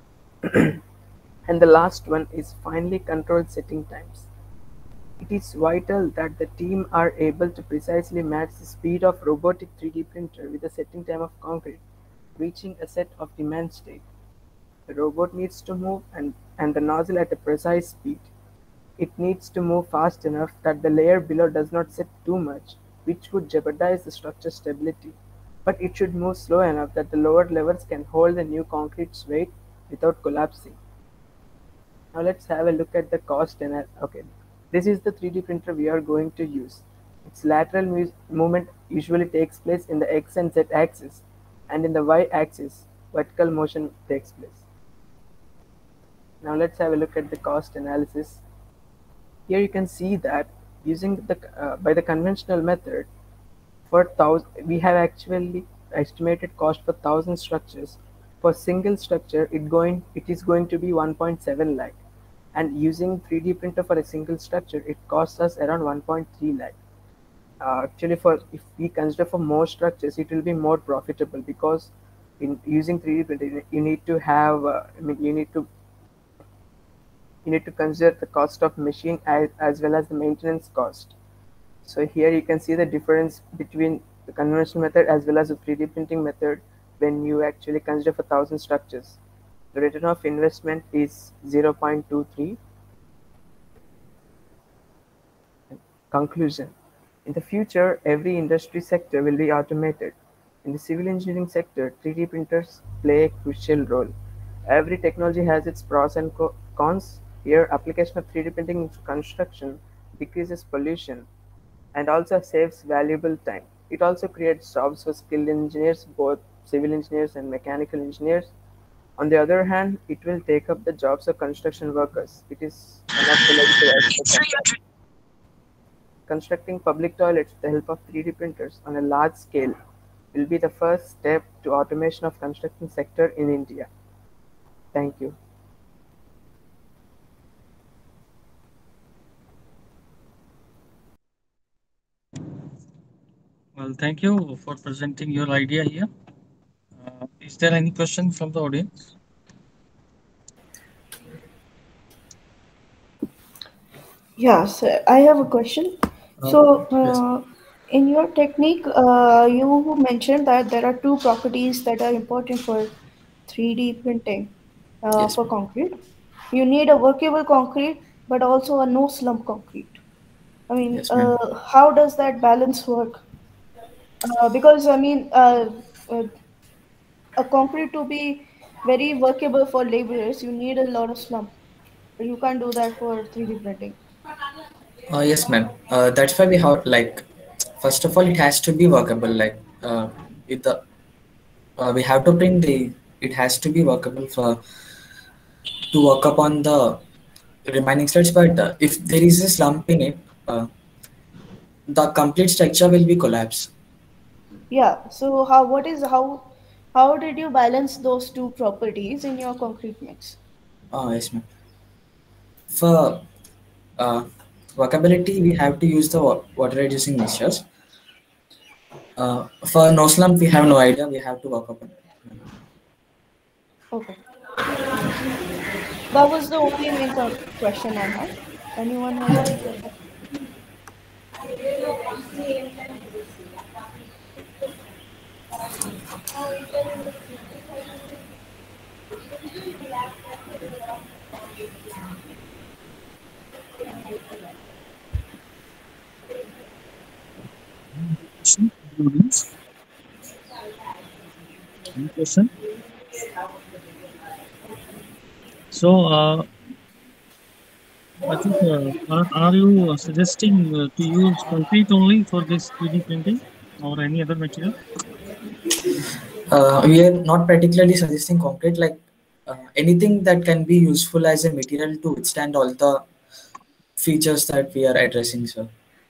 And the last one is finely controlled setting times. It is vital that the team are able to precisely match the speed of robotic three D printer with the setting time of concrete, reaching a set of demand state. The robot needs to move and, and the nozzle at a precise speed. It needs to move fast enough that the layer below does not set too much, which would jeopardize the structure's stability. But it should move slow enough that the lower levels can hold the new concrete's weight without collapsing. Now let's have a look at the cost and okay. This is the three D printer we are going to use. Its lateral mu- movement usually takes place in the X and Z axis, and in the Y axis, vertical motion takes place. Now let's have a look at the cost analysis. Here you can see that using the uh, by the conventional method, for thousand we have actually estimated cost for thousand structures. For single structure, it going it is going to be one point seven lakh, and using three D printer for a single structure, it costs us around one point three lakh. Uh, actually, for if we consider for more structures, it will be more profitable because in using three D printer, you need to have uh, I mean you need to you need to consider the cost of machine as, as well as the maintenance cost. So here you can see the difference between the conventional method as well as the three D printing method when you actually consider for one thousand structures. The return of investment is zero point two three. Conclusion. In the future, every industry sector will be automated. In the civil engineering sector, three D printers play a crucial role. Every technology has its pros and cons. Here, application of three D printing in construction decreases pollution and also saves valuable time. It also creates jobs for skilled engineers, both civil engineers and mechanical engineers. On the other hand, it will take up the jobs of construction workers. It is one of the negative aspects of that. Constructing public toilets with the help of three D printers on a large scale will be the first step to automation of construction sector in India. Thank you. Well, thank you for presenting your idea here. Uh, is there any question from the audience? Yes, I have a question. Uh, So, yes. uh, in your technique, uh, you mentioned that there are two properties that are important for three D printing uh, Yes, for ma'am. concrete. You need a workable concrete, but also a no slump concrete. I mean, Yes, ma'am. uh, how does that balance work? Uh, because I mean, uh, uh, a concrete to be very workable for laborers, you need a lot of slump. You can't do that for three D printing. Uh, yes, ma'am. Uh, that's why we have like, first of all, it has to be workable. Like, uh, with the uh, we have to print the. It has to be workable for to work upon the remaining slides. But uh, if there is a slump in it, uh, the complete structure will be collapsed. Yeah. So how? What is how? How did you balance those two properties in your concrete mix? Oh, yes, ma'am. For uh, workability, we have to use the water reducing mixtures. Uh, for no slump, we have no idea. We have to work upon it. Okay. That was the only main question I had. Anyone has any question? Any question? So, uh, I think, uh, are, are you suggesting uh, to use concrete only for this three D printing or any other material? Uh, we are not particularly suggesting concrete, like uh, anything that can be useful as a material to withstand all the features that we are addressing, sir.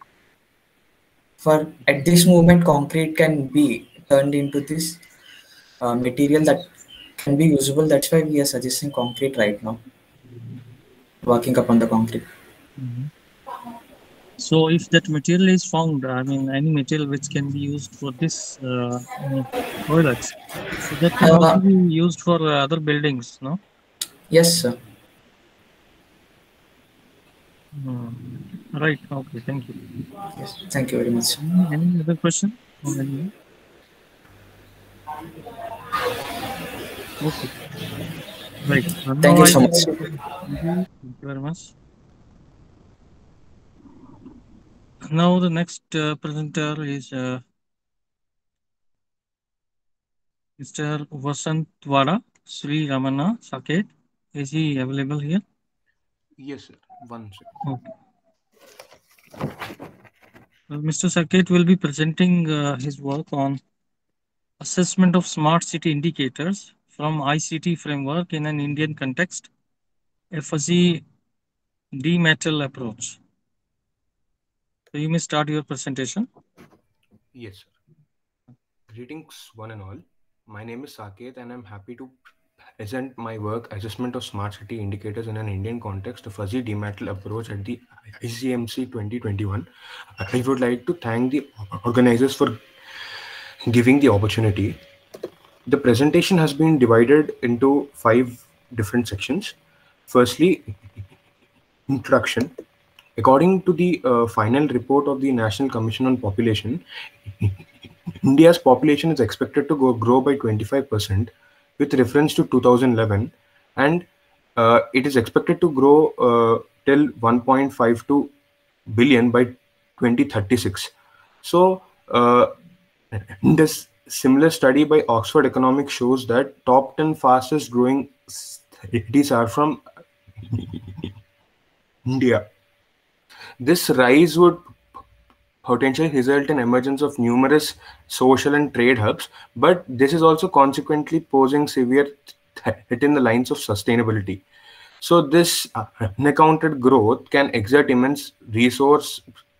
For at this moment, concrete can be turned into this uh, material that can be usable. That's why we are suggesting concrete right now, working upon the concrete. Mm-hmm. So, if that material is found, I mean, any material which can be used for this uh, toilets, so that can also Uh, be used for uh, other buildings, no? yes, sir. Hmm. Right. Okay. Thank you. Yes, thank you very much. Any, any other question from anyone? Okay. Right. Uh, Thank now you I so will. much. Thank you. Thank you very much. Now the next uh, presenter is uh, Mister Vasantwada Sri Ramana Saket. Is he available here? Yes, sir. One second. Okay. Well, Mister Saket will be presenting uh, his work on assessment of smart city indicators from I C T framework in an Indian context, a fuzzy D-metal approach. So you may start your presentation. Yes, sir. Greetings, one and all. My name is Saket, and I'm happy to present my work, Assessment of Smart City Indicators in an Indian Context, a fuzzy D-metal approach at the I C M C twenty twenty-one. I would like to thank the organizers for giving the opportunity. The presentation has been divided into five different sections. Firstly, introduction. According to the uh, final report of the National Commission on Population, India's population is expected to go, grow by twenty-five percent with reference to two thousand eleven, and uh, it is expected to grow uh, till one point five two billion by twenty thirty-six. So, uh, this similar study by Oxford Economics shows that top ten fastest growing cities are from India. This rise would potentially result in emergence of numerous social and trade hubs, but this is also consequently posing severe threat in the lines of sustainability. So this uh, unaccounted growth can exert immense resource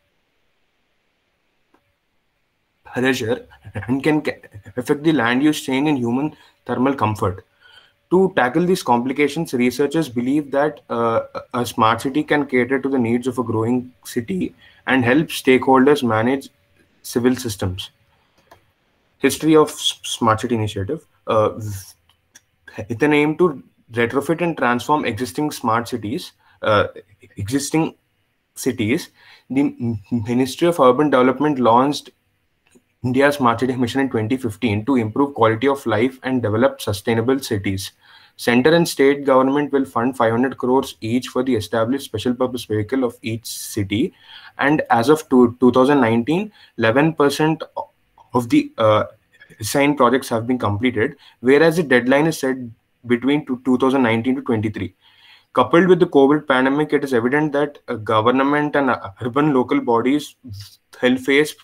pressure and can affect the land use change in human thermal comfort. To tackle these complications, researchers believe that uh, a smart city can cater to the needs of a growing city and help stakeholders manage civil systems. History of Smart City Initiative. Uh, with an aim to retrofit and transform existing smart cities, uh, existing cities, the Ministry of Urban Development launched India's Smart City Mission in twenty fifteen to improve quality of life and develop sustainable cities. Center and state government will fund five hundred crores each for the established special purpose vehicle of each city. And as of two, two thousand nineteen, eleven percent of the uh, assigned projects have been completed, whereas the deadline is set between two thousand nineteen to twenty-three. Coupled with the COVID pandemic, it is evident that uh, government and uh, urban local bodies will face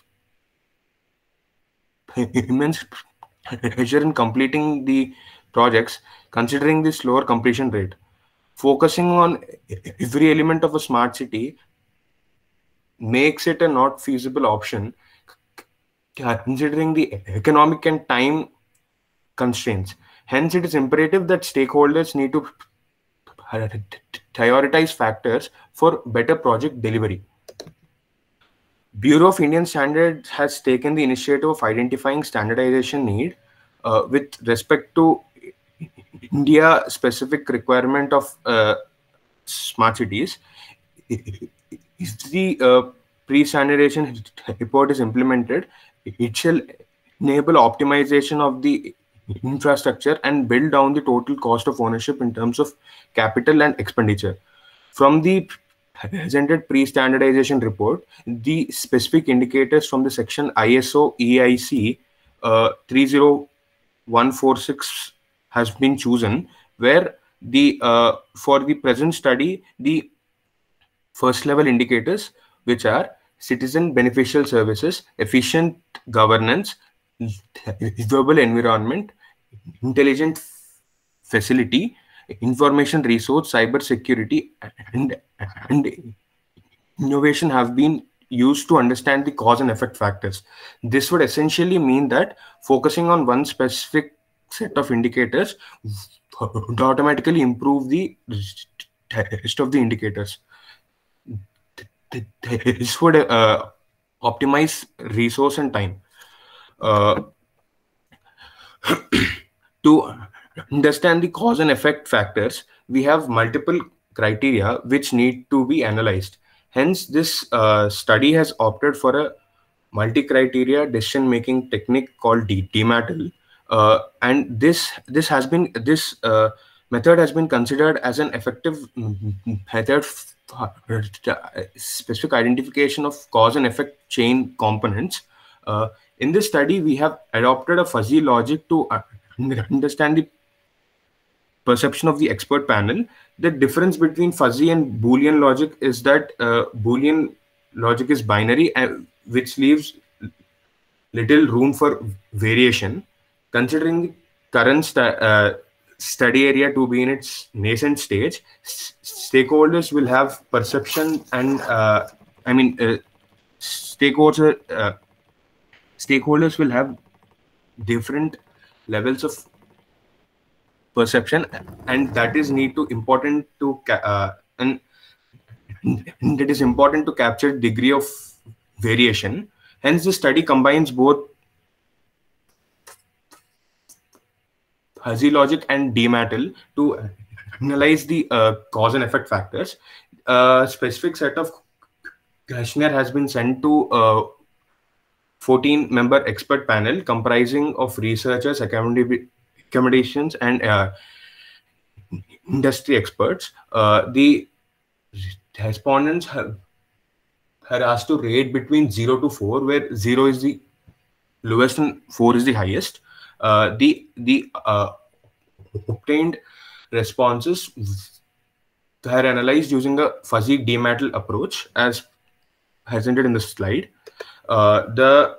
immense pressure in completing the projects, considering the slower completion rate. Focusing on every element of a smart city makes it a not feasible option, considering the economic and time constraints. Hence, it is imperative that stakeholders need to prioritize factors for better project delivery. Bureau of Indian Standards has taken the initiative of identifying standardization need uh, with respect to India specific requirement of uh, smart cities. If the uh, pre-standardization report is implemented, it shall enable optimization of the infrastructure and build down the total cost of ownership in terms of capital and expenditure. From the presented pre-standardization report, the specific indicators from the section I S O E I C uh, three zero one four six has been chosen, where the uh, for the present study, the first level indicators, which are citizen beneficial services, efficient governance, livable environment, intelligent facility, information resource, cyber security, and, and innovation have been used to understand the cause and effect factors. This would essentially mean that focusing on one specific set of indicators would automatically improve the rest of the indicators. This would uh, optimize resource and time. Uh, to understand the cause and effect factors, we have multiple criteria which need to be analyzed. Hence, this uh, study has opted for a multi-criteria decision-making technique called D MATL, uh, and this this has been this uh, method has been considered as an effective method for specific identification of cause and effect chain components. Uh, in this study, we have adopted a fuzzy logic to understand the perception of the expert panel. The difference between fuzzy and Boolean logic is that uh, Boolean logic is binary, uh, which leaves little room for variation. Considering the current stu uh, study area to be in its nascent stage, stakeholders will have perception and uh, I mean uh, stakeholders uh, stakeholders will have different levels of perception, and that is need to important to uh, and, and it is important to capture degree of variation. Hence, the study combines both fuzzy logic and D MATL to analyze the uh, cause and effect factors. A specific set of questionnaire has been sent to a fourteen member expert panel comprising of researchers, accommodations, and uh, industry experts. Uh, the respondents have, are asked to rate between zero to four, where zero is the lowest and four is the highest. Uh, the the uh, obtained responses are analyzed using a fuzzy D MATL approach, as presented in the slide. Uh, the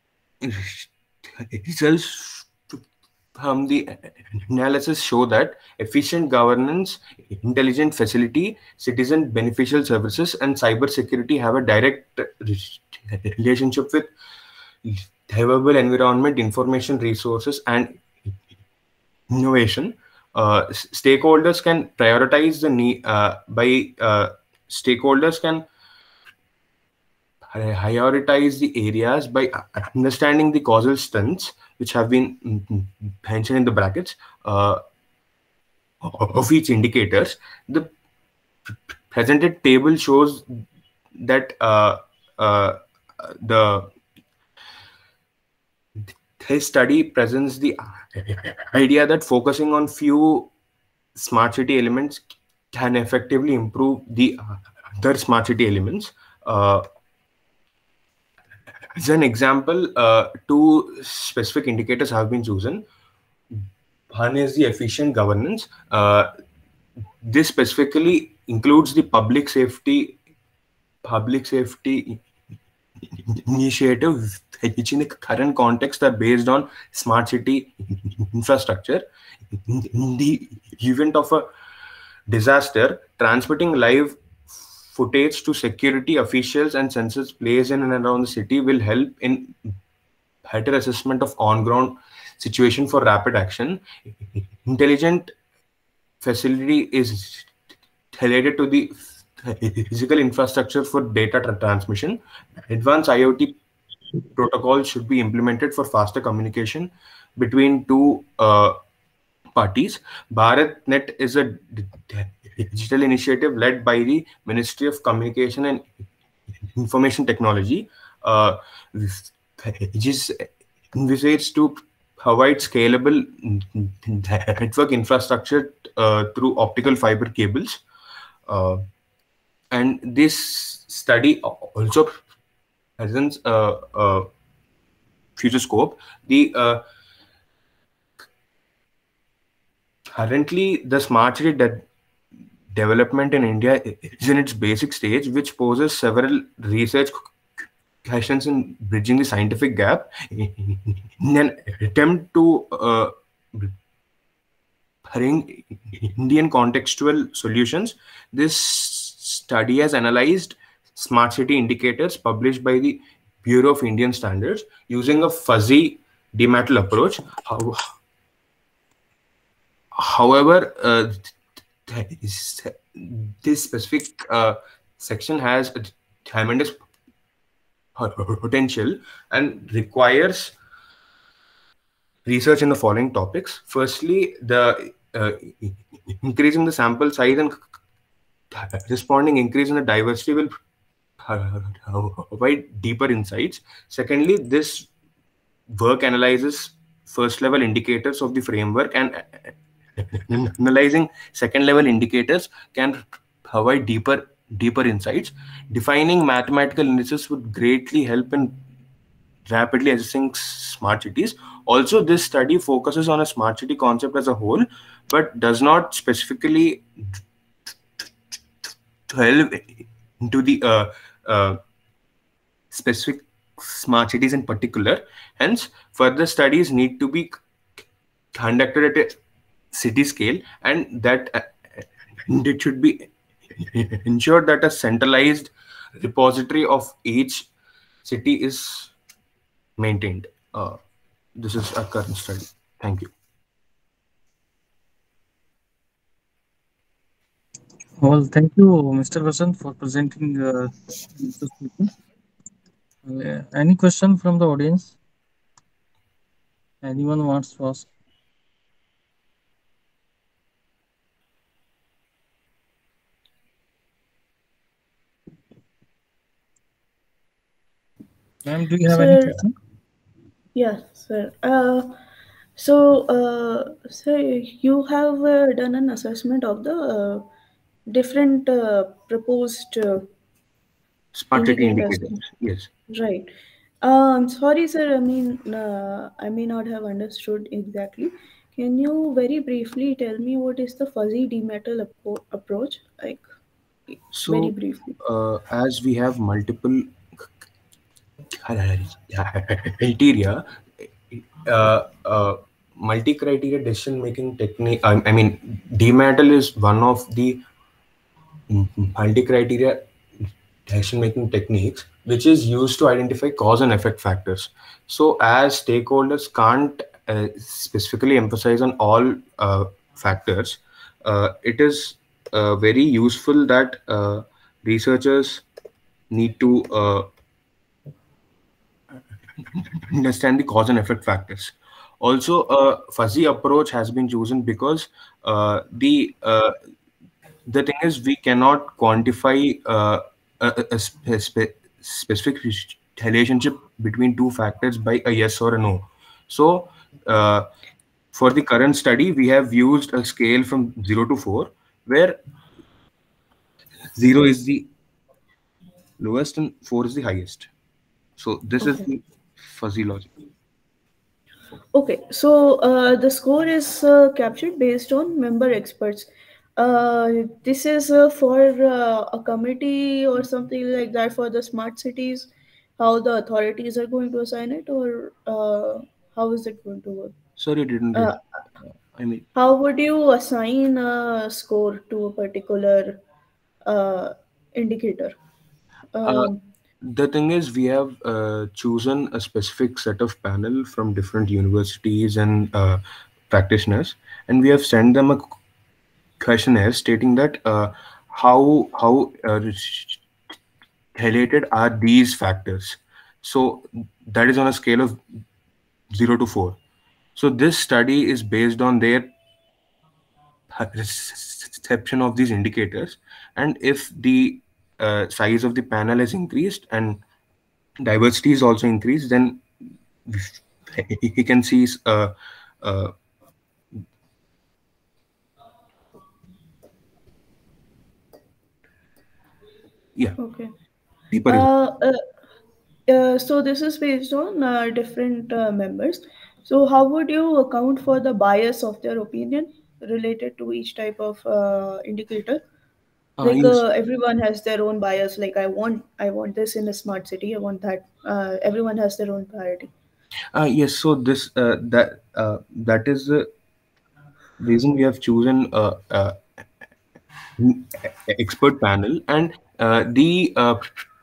results from the analysis show that efficient governance, intelligent facility, citizen beneficial services, and cyber security have a direct relationship with livable environment, information resources, and innovation. Uh, stakeholders can prioritize the need uh, by uh, stakeholders can prioritize the areas by understanding the causal strengths, which have been mentioned in the brackets uh, of each indicators. The presented table shows that uh, uh, the This study presents the idea that focusing on few smart city elements can effectively improve the other smart city elements. Uh, as an example, uh, two specific indicators have been chosen. One is the efficient governance. Uh, this specifically includes the public safety, public safety initiative, which in the current context are based on smart city infrastructure. In the event of a disaster, transmitting live footage to security officials and sensors placed in and around the city will help in better assessment of on-ground situation for rapid action. Intelligent facility is related to the physical infrastructure for data tra- transmission. Advanced IoT protocols should be implemented for faster communication between two uh, parties. BharatNet is a d- digital initiative led by the Ministry of Communication and Information Technology, uh, which is envisaged to provide scalable network infrastructure uh, through optical fiber cables. Uh, and this study also presents a, a future scope. The uh, currently the smart city de- development in India is in its basic stage, which poses several research questions in bridging the scientific gap in an attempt to uh, bring Indian contextual solutions. This study has analyzed smart city indicators published by the Bureau of Indian Standards using a fuzzy DeMatteis approach. How, however, uh, this, this specific uh, section has a tremendous potential and requires research in the following topics. Firstly, the uh, increasing the sample size and corresponding increase in the diversity will provide deeper insights. Secondly, this work analyzes first level indicators of the framework, and analyzing second level indicators can provide deeper deeper insights. Defining mathematical indices would greatly help in rapidly assessing smart cities. Also, this study focuses on a smart city concept as a whole, but does not specifically delve into the uh, uh, specific smart cities in particular. Hence, further studies need to be conducted at a city scale, and that uh, and it should be ensured that a centralized repository of each city is maintained. Uh, this is a current study. Thank you. Well, thank you, Mister Vasant, for presenting uh, this paper. Uh, any question from the audience? Anyone wants to ask? Ma'am, do you have any Sir, question? yes, sir. Uh, so, uh, sir, you have uh, done an assessment of the uh, different uh, proposed uh, Smart city indicators, indicators. Yes. right? Um, sorry, sir. I mean, uh, I may not have understood exactly. Can you very briefly tell me what is the fuzzy DeMatteis appro- approach? Like, very So, briefly. uh, as we have multiple criteria, uh, uh, multi-criteria decision-making technique. I, I mean, DeMatteis is one of the multi-criteria decision-making techniques which is used to identify cause and effect factors. So, as stakeholders can't uh, specifically emphasize on all uh, factors, uh, it is uh, very useful that uh, researchers need to uh, understand the cause and effect factors. Also, a fuzzy approach has been chosen because uh, the uh, the thing is we cannot quantify uh, a, a spe- spe- specific relationship between two factors by a yes or a no. So, uh, for the current study, we have used a scale from zero to four, where zero is the lowest and four is the highest. So, this is Okay. the fuzzy logic. Okay, so uh, the score is uh, captured based on member experts. Uh, this is uh, for uh, a committee or something like that for the smart cities, how the authorities are going to assign it, or uh, how is it going to work? Sorry, I didn't get. Uh, I mean, how would you assign a score to a particular uh, indicator? uh, Um, the thing is, we have uh, chosen a specific set of panel from different universities and uh, practitioners, and we have sent them a questionnaire stating that uh, how how uh, related are these factors. So that is on a scale of zero to four. So this study is based on their perception of these indicators, and if the uh, size of the panel is increased and diversity is also increased, then he can see uh, uh, yeah, Okay. deeper. Uh, uh, uh, so this is based on uh, different uh, members. So how would you account for the bias of their opinion related to each type of uh, indicator? Uh, Like yes, uh, everyone has their own bias. Like I want, I want this in a smart city. I want that. Uh, everyone has their own priority. uh, yes. So this uh, that uh, that is the reason we have chosen uh, uh, expert panel, and uh, the uh,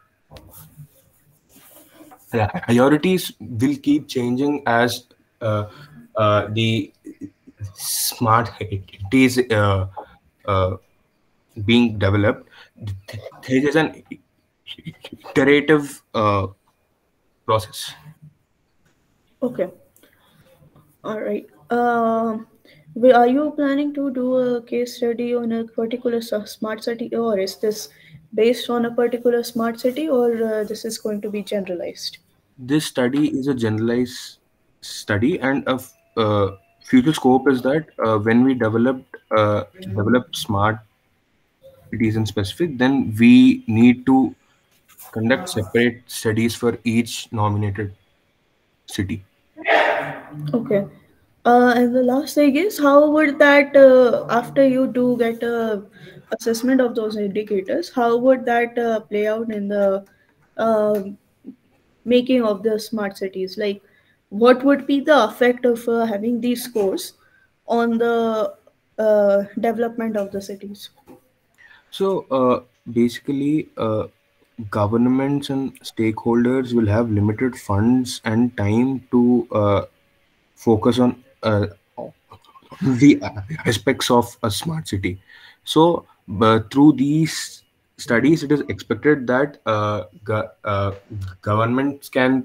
priorities will keep changing as uh, uh, the smart cities uh, uh, being developed. There is an iterative uh, process. Okay. All right. Um, we- are you planning to do a case study on a particular s- smart city, or is this based on a particular smart city, or uh, this is going to be generalized? This study is a generalized study, and a f- uh, future scope is that uh, when we developed uh, develop smart cities in specific, then we need to conduct separate studies for each nominated city. Okay. Uh, and the last thing is, how would that, uh, after you do get a assessment of those indicators, how would that uh, play out in the uh, making of the smart cities? Like, what would be the effect of uh, having these scores on the uh, development of the cities? So uh, basically, uh, governments and stakeholders will have limited funds and time to uh, focus on uh, the aspects of a smart city. So, but through these studies, it is expected that uh, go- uh, governments can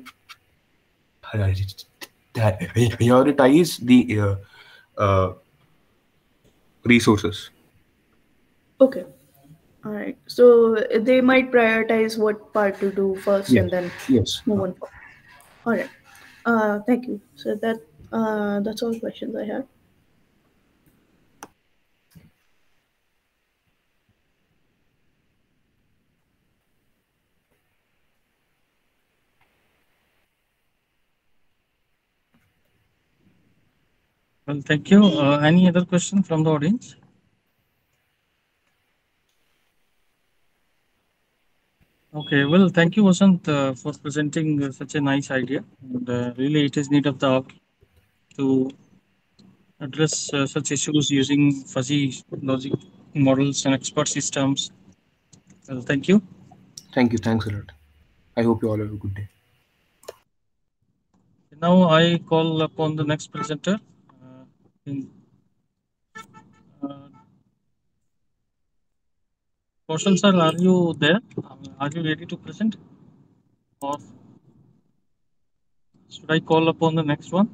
prioritize the uh, uh, resources. Okay. All right. So they might prioritize what part to do first Yes. and then Yes. move on. All right. Uh, thank you. So that uh, that's all questions I have. Well, thank you. Uh, any other question from the audience? Okay, well, thank you, Vasant, uh, for presenting uh, such a nice idea. And uh, really, it is need of the hour to address uh, such issues using fuzzy logic models and expert systems. Well, thank you. Thank you. Thanks a lot. I hope you all have a good day. Now I call upon the next presenter. Uh, in, uh, Kaushal sir, are you there? Uh, Are you ready to present? Or should I call upon the next one?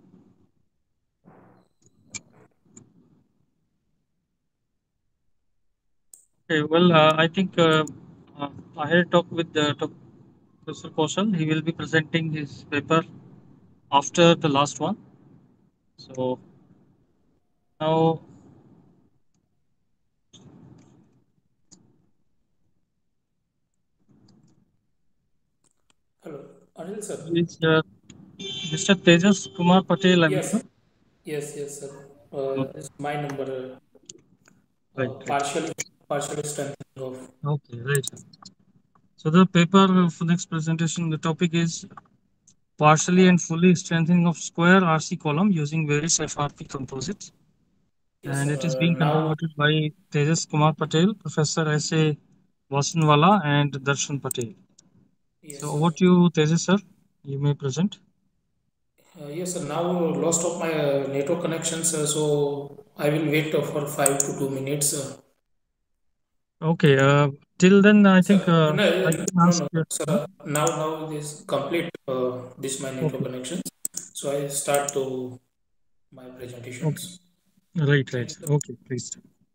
Okay, well, uh, I think uh, uh, I had a talk with uh, Doc- Professor Kaushal. He will be presenting his paper after the last one. So now, Hello, Anil sir. is uh, Mister Tejas Kumar Patel Yes, available? yes, yes, sir. Uh, Okay, it's my number. Uh, right, uh, right. partially, partially strengthening of. Okay, right. So the paper for next presentation, the topic is partially and fully strengthening of square R C column using various F R P composites. Yes, And sir. it is Uh, being now, contributed by Tejas Kumar Patel, Professor S A Vasanwala, and Darshan Patel. Yes, So sir. over to you, Tejas sir. You may present. Uh, yes, sir. Now lost of my uh, network connections, uh, so I will wait uh, for five to two minutes. Uh, Okay. Uh, till then, I sir, think uh, no, I uh, can no, ask no, you. sir. Huh? uh, Now, now this complete. Uh, this my network Okay. connections. So I start to my Okay. presentations. Right. Can Right. you, Okay. Please.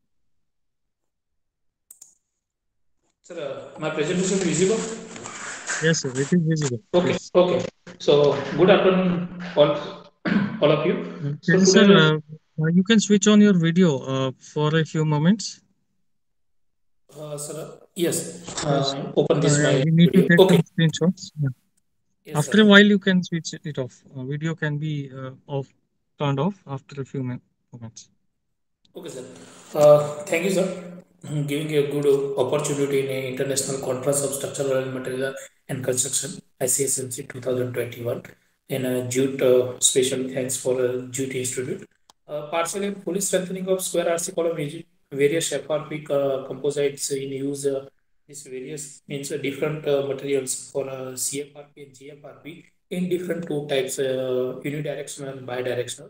sir? Uh, my presentation visible? Yes, sir. It is visible. Okay, Please. okay. So good afternoon, all, all of you. Uh, So Tejas sir, today, uh, uh, you can switch on your video uh, for a few moments uh, sir, yes, because uh, open uh, this my we need to video. take Okay, some screenshots. Yeah. yes, After a sir. while, you can switch it off. Uh, video can be uh, off, turned off after a few min- moments. Okay, sir. Uh, thank you, sir, mm, giving a good opportunity in a international conference of structural material and construction, I C S M C twenty twenty-one, and uh, Jute. Uh, special thanks for uh, Jute Institute. Uh, partially fully strengthening of square R C column is various F R P uh, composites in use. Uh, these various means uh, different uh, materials for uh, C F R P and G F R P in different two types, uh, unidirectional and bidirectional.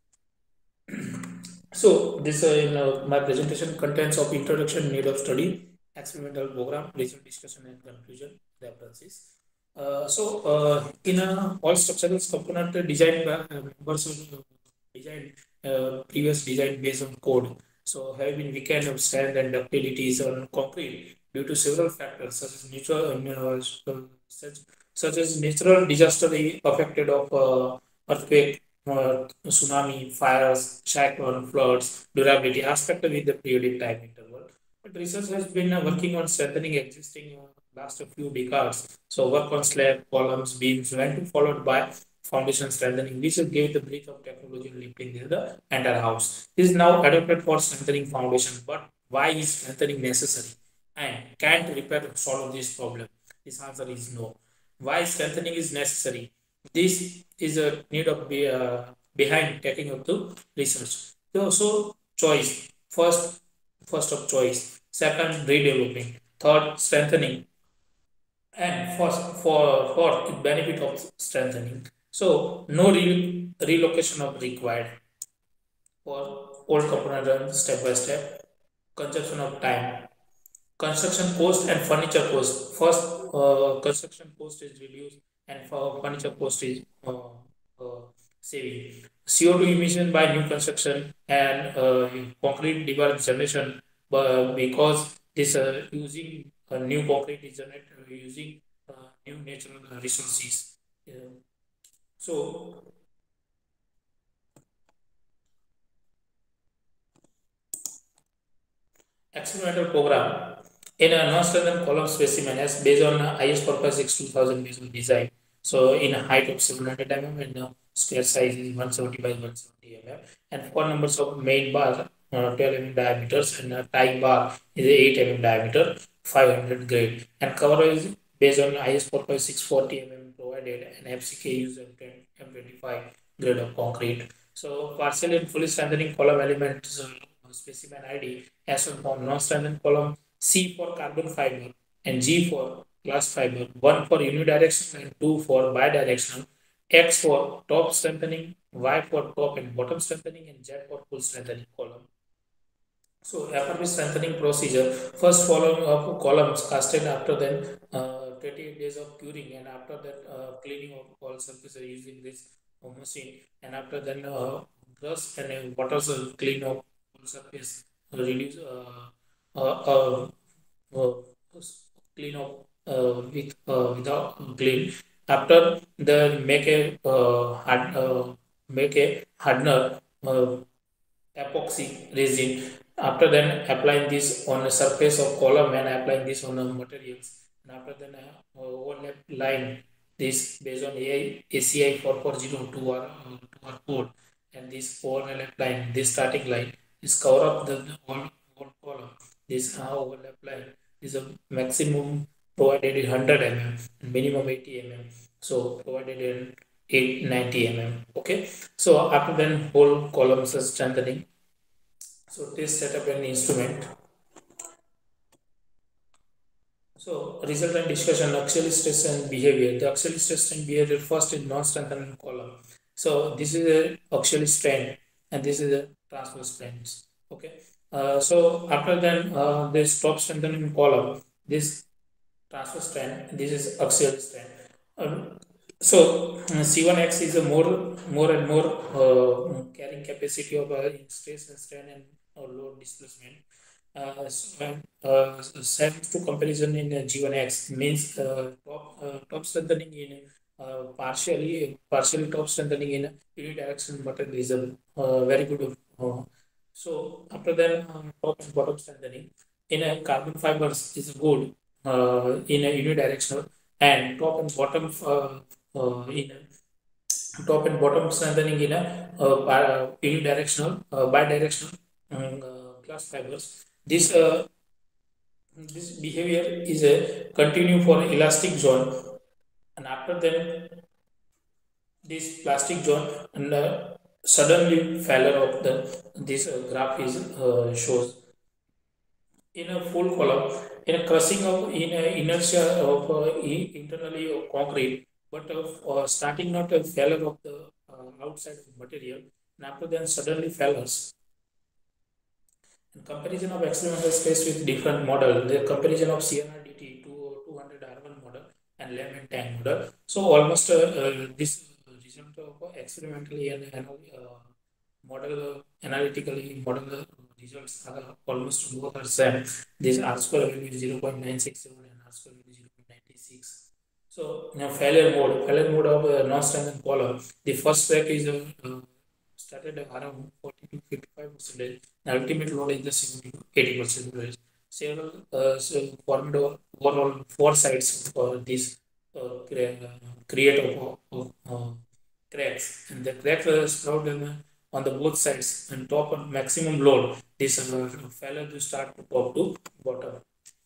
So this uh, in uh, my presentation contains of introduction, need of study, experimental program, result discussion and conclusion, references. Uh, so uh, in a all structural component design by uh, members of uh, design uh, previous design based on code. So have been weakened of sand and ductilities on concrete due to several factors such as natural uh, such, such as natural disaster affected of uh, earthquake, uh, tsunami, fires, cyclone, floods, durability aspect with the periodic time interval. But research has been uh, working on strengthening existing uh, last a few decades. So work on slab, columns, beams, went followed by foundation strengthening, which gave the breadth of technology lifting the entire house. This is now adopted for strengthening foundation. But why is strengthening necessary? And can't repair solve this problem? This answer is no. Why strengthening is necessary? This is a need of be, uh, behind taking up the research. So, so choice first, first of choice. Second, redeveloping. Third, strengthening. And first, for for benefit of strengthening. So no re- relocation of required for old component run step by step. Consumption of time. Construction cost and furniture cost. First, uh, construction cost is reduced, and for furniture cost is uh, uh, saving. C O two emission by new construction and uh, concrete demand generation, uh, because this uh, using uh, new concrete is generated uh, using uh, new natural resources. Uh, so experimental program in a non-standard column specimen as based on I S Corpus six two thousand based on design. So in a height of seven hundred millimeters and a square size is one seventy by one seventy millimeters, and four numbers of main bar uh, twelve millimeters diameters and a tie bar is eight millimeters diameter, five hundred grade, and cover is based on I S Corpus six forty millimeters provided and F C K use M twenty-five grade of concrete. So partial and fully strengthening column elements uh, specimen I D as one for non-standard column, C for carbon fiber, and G for glass fiber, one for unidirectional and two for bidirectional, X for top strengthening, Y for top and bottom strengthening, and Z for full strengthening column. So F R P strengthening procedure, first following of columns casted, after then uh, twenty-eight days of curing, and after that uh, cleaning of all surfaces using this uh, machine, and after then uh, brush and uh, water clean of all surface, uh, reduce uh, uh, uh, uh, clean up uh, with uh, without clean. After then make a uh, hard, uh, make a hardener. Uh, epoxy resin. After then applying this on the surface of column and applying this on the materials. And after then uh, overlap line this based on A C I four four zero to our, uh, to our code. And this overlap line, this starting line, is cover up the whole, whole column. This uh, overlap line is a maximum provided in one hundred millimeters, minimum eighty millimeters. So provided in eight ninety millimeters. Okay. So after then whole columns are strengthening. So this set up an instrument. So result and discussion, axial stress and behavior. The axial stress and behavior first in non-strengthening column. So this is a axial strain and this is a transverse strains. Okay. Uh, so after then uh, this top strengthening column, this transverse strain, this is axial strain. Um, so uh, C one X is a more more and more uh, carrying capacity of uh, stress and strain and uh, load displacement. Uh, so, uh, set to comparison in uh, G one X means uh, top uh, top strengthening in uh, partially partially top strengthening in unidirectional materialism. Uh, very good. Uh, so after that, uh, top and bottom strengthening in a carbon fibers is good uh, in a unidirectional, and top and bottom uh, uh, in a top and bottom strengthening in a uh, bi- unidirectional, uh, bidirectional um, uh, glass fibers. This uh, this behavior is a continue for elastic zone, and after then this plastic zone and uh, suddenly failure of the this uh, graph is uh, shows in a full column in a crushing of in a inertia of uh, i- internally of concrete, but of uh, starting not a failure of the uh, outside of material, and after then suddenly failures. In comparison of experimental space with different model, the comparison of C N R D T to two hundred R one model and Lam and Tang model. So almost uh, uh, this result of experimentally and uh, model uh, analytically model uh, results are almost both are same. This R square value is zero point nine six seven and R square value is zero point nine six. So now failure mode, failure mode of uh, non-strengthened column. The first track is uh, uh, started around forty to fifty-five percent. The ultimate load is the seventy to eighty percent. Several uh, so formed overall four sides for this uh, create of uh, uh, cracks, and the crack uh, sprout in, uh, on the both sides and top on maximum load. This uh, failure to start to top to bottom.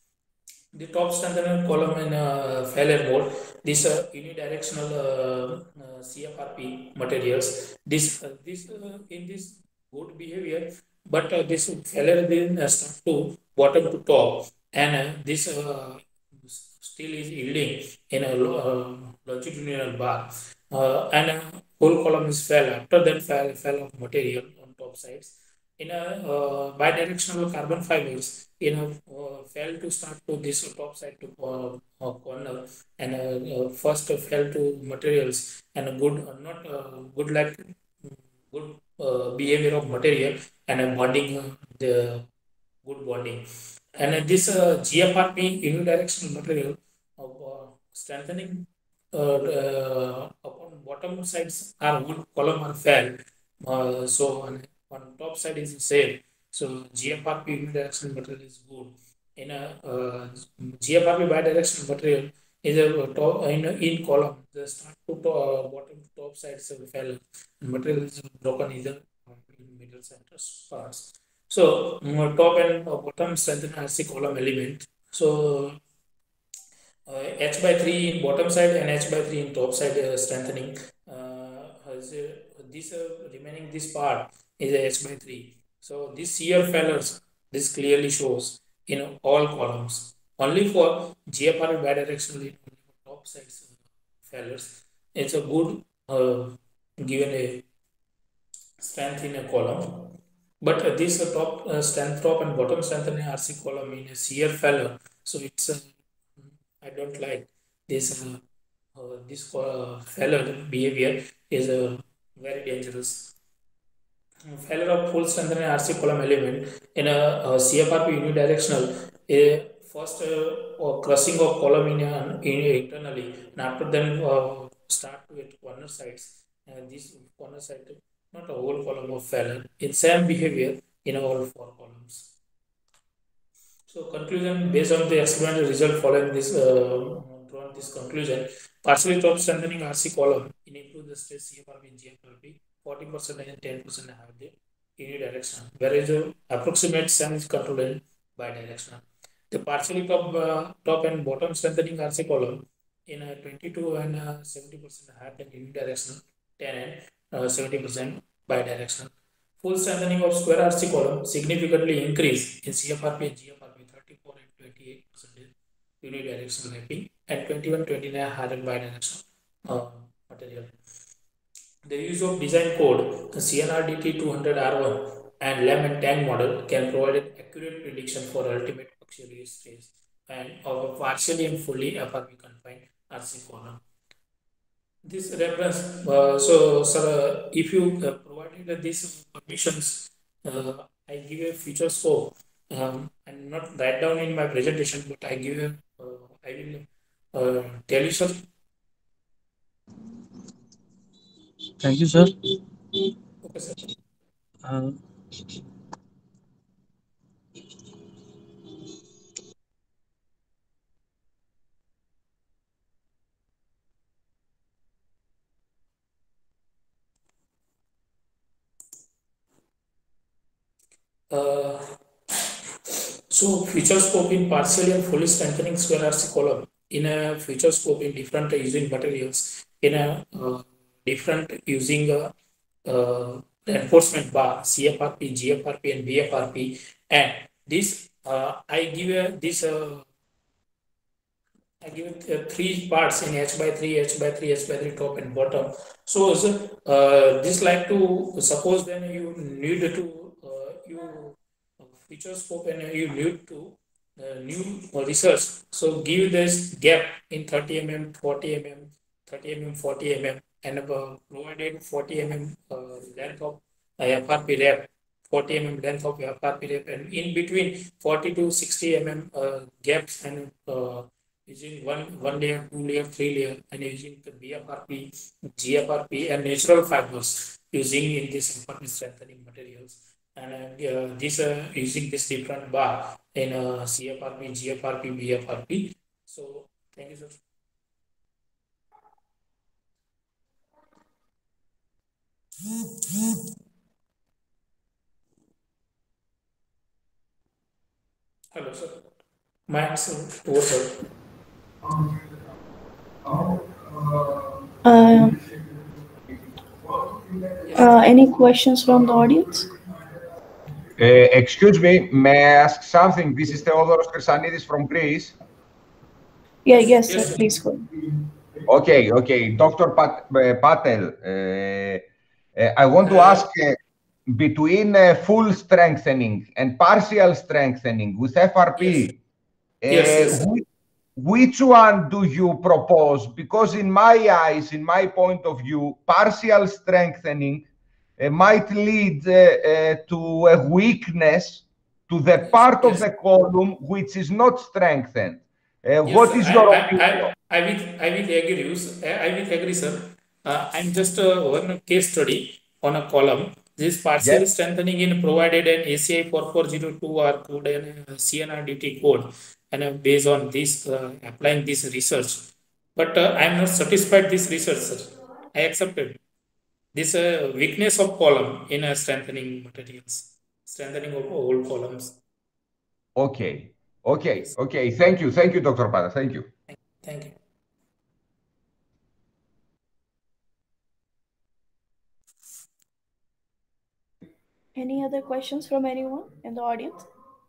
The top strengthening column in uh, failure mode, this uh, unidirectional uh, uh, C F R P materials, this uh, this uh, in this good behavior, but uh, this failure then uh, start to bottom to top, and uh, this uh, still is yielding in a uh, longitudinal bar, uh, and uh, whole column is fell after that fell fell of material on top sides. In a uh, bidirectional carbon fibers, you know, uh, fell to start to this top side to uh, uh, corner, and uh, uh, first uh, fell to materials and a good uh, not uh, good like good uh, behavior of material and a bonding uh, the good bonding, and uh, this uh, G F R P unidirectional material of uh, strengthening uh, uh, upon bottom sides are one column are fell, uh, so on, on top side is the same. So G F R P unidirectional material is good. In a uh, G F R P bidirectional material is a top in a, in column. The start to top, uh, bottom to top sides of fell. And material is broken either in middle center parts. So uh, top and uh, bottom strengthen R C column element. So uh, H by three in bottom side and H by three in top side uh, strengthening. Uh, has, uh, this uh, remaining this part is a H by three. So this shear failures, this clearly shows in all columns. Only for G F R bidirectional top sides uh, failures, it's a good uh, given a strength in a column. But uh, this uh, top uh, strength top and bottom strengthening R C column in a shear failure, so it's uh, I don't like this. Uh, uh, this uh, failure behavior is uh, very dangerous. Failure of full strengthening R C column element in a, a C F R P unidirectional, a first uh, uh, crushing of column in, a, in internally, and after then uh, start with corner sides. Uh, this corner side, not a whole column of failure. In same behavior in all four columns. So conclusion based on the experimental result following this uh, drawn this conclusion, partially top strengthening R C column in improve the stress C F R P and G F R P forty percent and ten percent have the unidirectional, whereas the approximate same is controlled in bidirectional. The partially top uh, top and bottom strengthening R C column in a twenty-two and uh, seventy percent have the unidirectional, ten and uh, seventy percent bidirectional. Full strengthening of square R C column significantly increase in C F R P and G F R P thirty-four and twenty-eight percent unidirectional mapping, and twenty-one twenty-nine hardened bidirectional uh, material. The use of design code, the C N R D T two hundred R one and LAM and TANG model can provide an accurate prediction for ultimate auxiliary stress and of a partially and fully F R P confined R C column. This reference, uh, so sir, if you uh, provided these permissions, uh, I give a future scope. Um, I'm not write down in my presentation, but I give a, uh, I will uh, tell you, sir. Thank you, sir. Okay, sir. Uh, Uh, so future scope in partially and fully strengthening square R C column in a future scope in different using materials in a uh, different using a uh, reinforcement bar C F R P, G F R P, and B F R P, and this uh, I give a, this uh, I give it uh, three parts in H by three, H by three, H by three top and bottom. So, so uh, this like to suppose then you need to uh, you uh, feature scope and you need to uh, new research. So give this gap in thirty millimeter, forty millimeter, thirty millimeter, forty millimeter, and uh, provided forty millimeter uh, length of uh, F R P rep, forty millimeter length of F R P rep, and in between forty to sixty millimeter uh, gaps and uh, using one one layer, two layer, three layer, and using the B F R P, G F R P, and natural fibers using in this F R P strengthening materials. And uh, this uh, using this different bar in uh, C F R P, G F R P, B F R P. So thank you, sir. Hello, sir. My answer to sir. Uh, uh, any questions from the audience? Uh, excuse me, may I ask something? This is Theodoros Chrysanidis from Greece. Yeah, yes, sir, please go. Okay, okay. Doctor Pat, uh, Patel, uh, uh, I want to ask uh, between uh, full strengthening and partial strengthening with F R P, Yes. uh, Yes, yes. which, which one do you propose? Because in my eyes, in my point of view, partial strengthening uh, might lead uh, uh, to a weakness to the part Yes. of the column which is not strengthened. Uh, Yes, what sir. is I, your I, opinion? I, I will, I will agree, I, I will agree, sir. Uh, I'm just uh, one case study on a column. This partial Yes. strengthening in provided an A C I four four zero two R code and a C N R D T code, and uh, based on this, uh, applying this research. But uh, I am not satisfied this research, sir. I accepted this uh, weakness of column in uh, strengthening materials, strengthening of all columns. Okay, okay, Yes. okay. Thank you, thank you, Doctor Pada. Thank you. Thank you. Any other questions from anyone in the audience?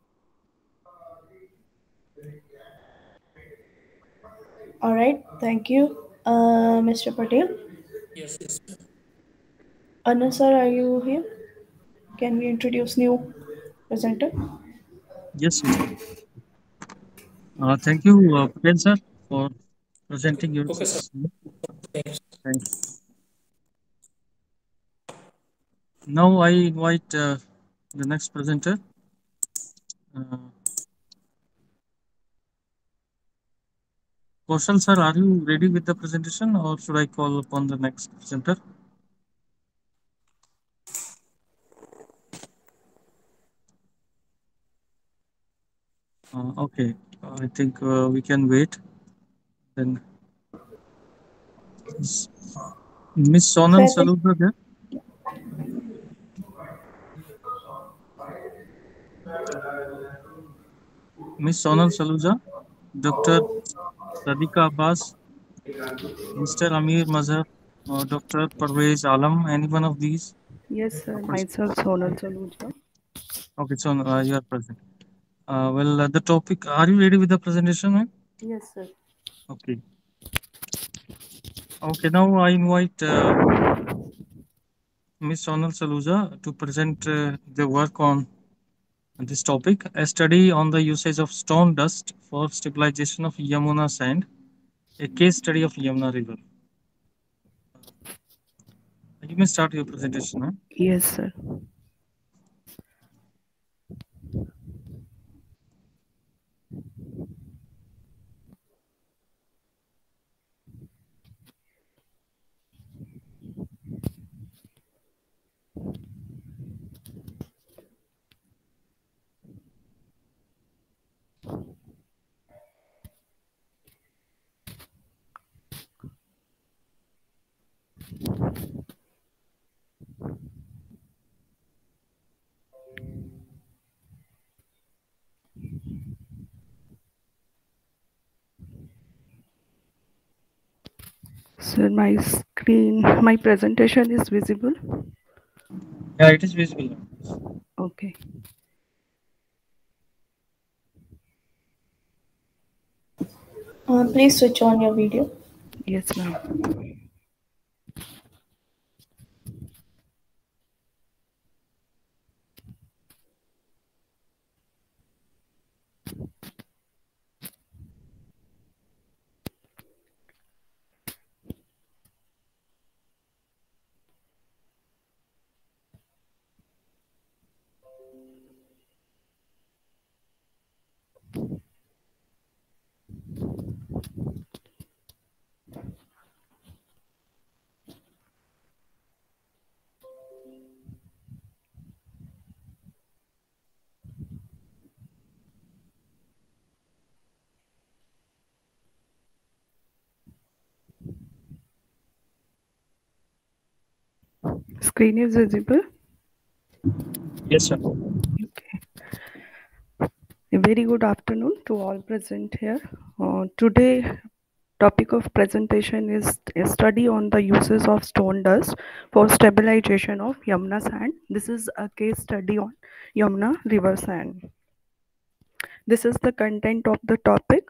All right, thank you, uh, Mister Patel. Yes, yes. Anna sir, are you here? Can we introduce new presenter? yes, yes. Uh, thank you, uh, Patel sir, for presenting your. Okay, sir. Thanks. Thank you. Now I invite uh, the next presenter. Uh, Kaushal sir, are you ready with the presentation, or should I call upon the next presenter? Uh, okay, I think uh, we can wait. Then, is Miss Sonal So I think- Saluja there? Miss Sonal Saluja, Doctor Sadiqa Abbas, Mister Amir Mazhar, or Doctor Parvez Alam, any one of these? Yes, sir. are present? Myself, Sonal Saluja. Okay, so uh, you are present. Uh, well, uh, the topic, are you ready with the presentation? Right? Yes, sir. Okay. Okay, now I invite uh, Miss Sonal Saluja to present uh, the work on this topic, a study on the usage of stone dust for stabilization of Yamuna sand, a case study of Yamuna River. You may start your presentation. Huh? Yes, sir. Sir, my screen, my presentation is visible. Yeah, it is visible. Okay. Uh, please switch on your video. Yes, ma'am. Screen is visible. Yes, sir. Okay. A very good afternoon to all present here. Uh, today, topic of presentation is a study on the uses of stone dust for stabilization of Yamuna sand. This is a case study on Yamuna river sand. This is the content of the topic.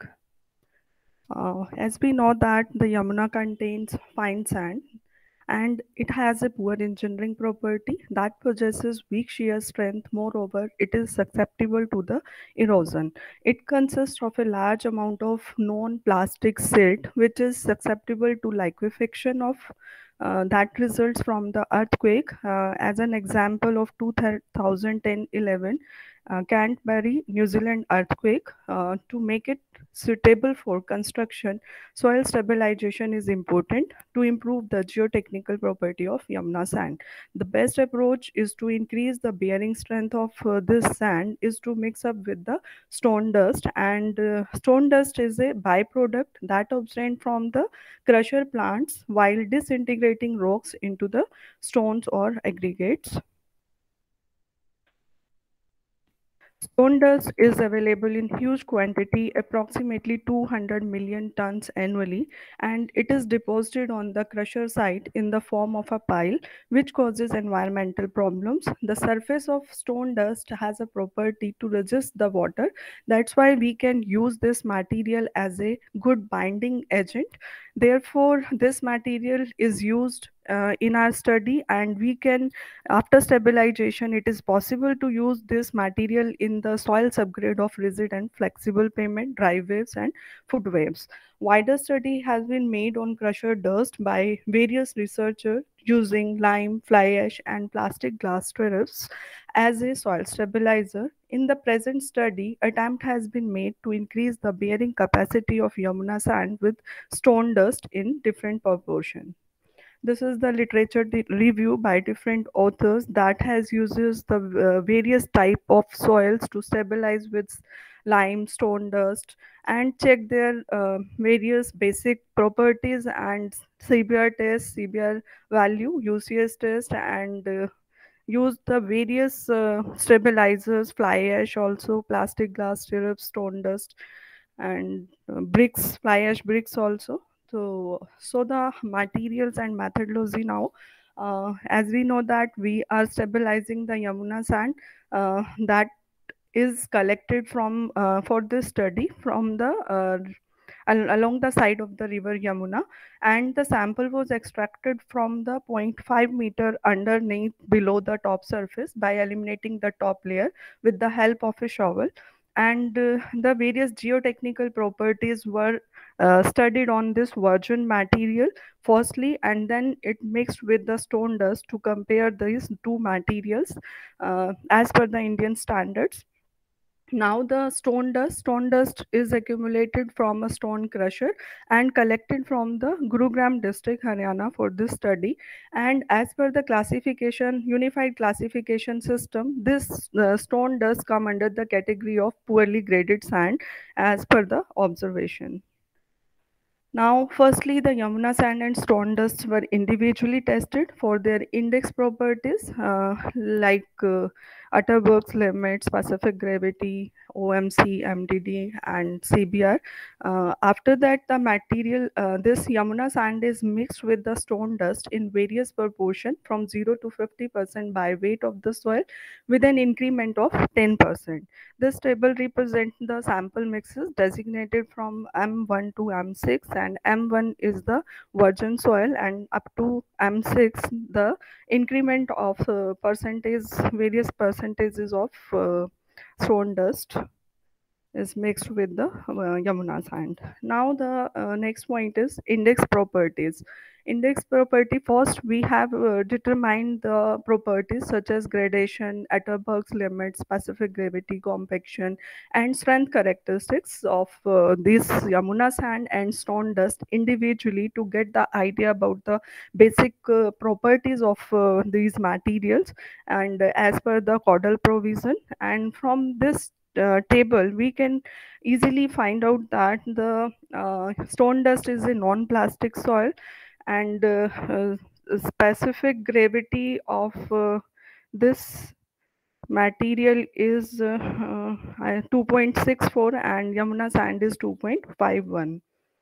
Uh, as we know that the Yamuna contains fine sand and it has a poor engineering property that possesses weak shear strength. Moreover, it is susceptible to the erosion. It consists of a large amount of non-plastic silt which is susceptible to liquefaction of uh, that results from the earthquake. Uh, as an example of two thousand ten eleven uh, Canterbury, New Zealand earthquake, uh, to make it suitable for construction, soil stabilization is important to improve the geotechnical property of Yamuna sand. The best approach is to increase the bearing strength of uh, this sand is to mix up with the stone dust, and uh, stone dust is a byproduct that obtained from the crusher plants while disintegrating rocks into the stones or aggregates. Stone dust is available in huge quantity, approximately two hundred million tons annually, and it is deposited on the crusher site in the form of a pile, which causes environmental problems. The surface of stone dust has a property to resist the water. That's why we can use this material as a good binding agent. Therefore, this material is used uh, in our study, and we can, after stabilization, it is possible to use this material in the soil subgrade of rigid and flexible pavement, dry waves, and foot waves. Wider study has been made on crusher dust by various researchers using lime, fly ash, and plastic glass strips as a soil stabilizer. In the present study, attempt has been made to increase the bearing capacity of Yamuna sand with stone dust in different proportion. This is the literature review by different authors that has uses the uh, various type of soils to stabilize with lime, stone dust, and check their uh, various basic properties and C B R test, C B R value, U C S test, and uh, use the various uh, stabilizers, fly ash, also plastic glass stirrups, stone dust, and uh, bricks, fly ash bricks also. So, so the materials and methodology now, uh, as we know that we are stabilizing the Yamuna sand uh, that is collected from uh, for this study from the uh, al- along the side of the river Yamuna, and the sample was extracted from the zero point five meter underneath below the top surface by eliminating the top layer with the help of a shovel. And uh, the various geotechnical properties were uh, studied on this virgin material firstly, and then it mixed with the stone dust to compare these two materials uh, as per the Indian standards. Now the stone dust stone dust is accumulated from a stone crusher and collected from the Gurugram district, Haryana, for this study. And as per the classification unified classification system, this uh, stone dust come under the category of poorly graded sand as per the observation. Now, firstly, the Yamuna sand and stone dust were individually tested for their index properties uh, like uh, Atterberg's limit, specific gravity, O M C, M D D, and C B R. Uh, after that, the material, uh, this Yamuna sand is mixed with the stone dust in various proportion from zero to fifty percent by weight of the soil with an increment of ten percent. This table represents the sample mixes designated from M one to M six, and M one is the virgin soil, and up to M six the increment of uh, percentage, various percentages of uh, stone dust is mixed with the uh, Yamuna sand. Now the uh, next point is index properties. Index property, first we have uh, determined the properties such as gradation, Atterberg's limit, specific gravity, compaction, and strength characteristics of uh, this Yamuna sand and stone dust individually to get the idea about the basic uh, properties of uh, these materials and uh, as per the caudal provision. And from this uh, table we can easily find out that the uh, stone dust is a non-plastic soil, and uh, uh, specific gravity of uh, this material is uh, uh, two point six four and Yamuna sand is two point five one.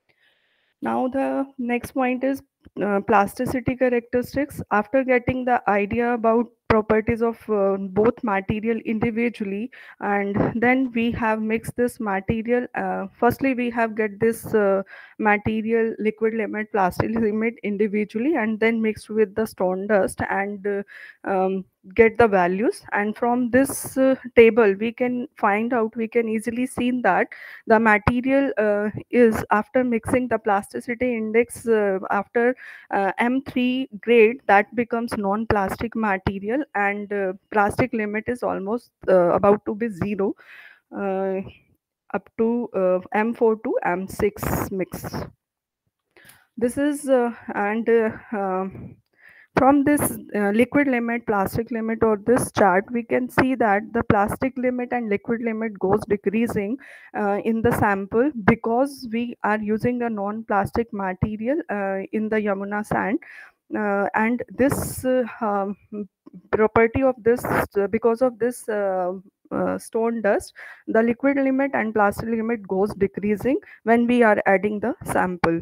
Now the next point is uh, plasticity characteristics. After getting the idea about properties of uh, both material individually, and then we have mixed this material. Uh, firstly, we have get this uh, material liquid limit, plastic limit individually, and then mixed with the stone dust and uh, um, get the values. And from this uh, table, we can find out, we can easily see that the material uh, is after mixing the plasticity index uh, after uh, M three grade, that becomes non-plastic material, and uh, plastic limit is almost uh, about to be zero uh, up to uh, M four to M six mix. This is uh, and uh, um, from this uh, liquid limit, plastic limit, or this chart, we can see that the plastic limit and liquid limit goes decreasing uh, in the sample because we are using a non-plastic material uh, in the Yamuna sand. Uh, and this uh, um, property of this, uh, because of this uh, uh, stone dust, the liquid limit and plastic limit goes decreasing when we are adding the sample.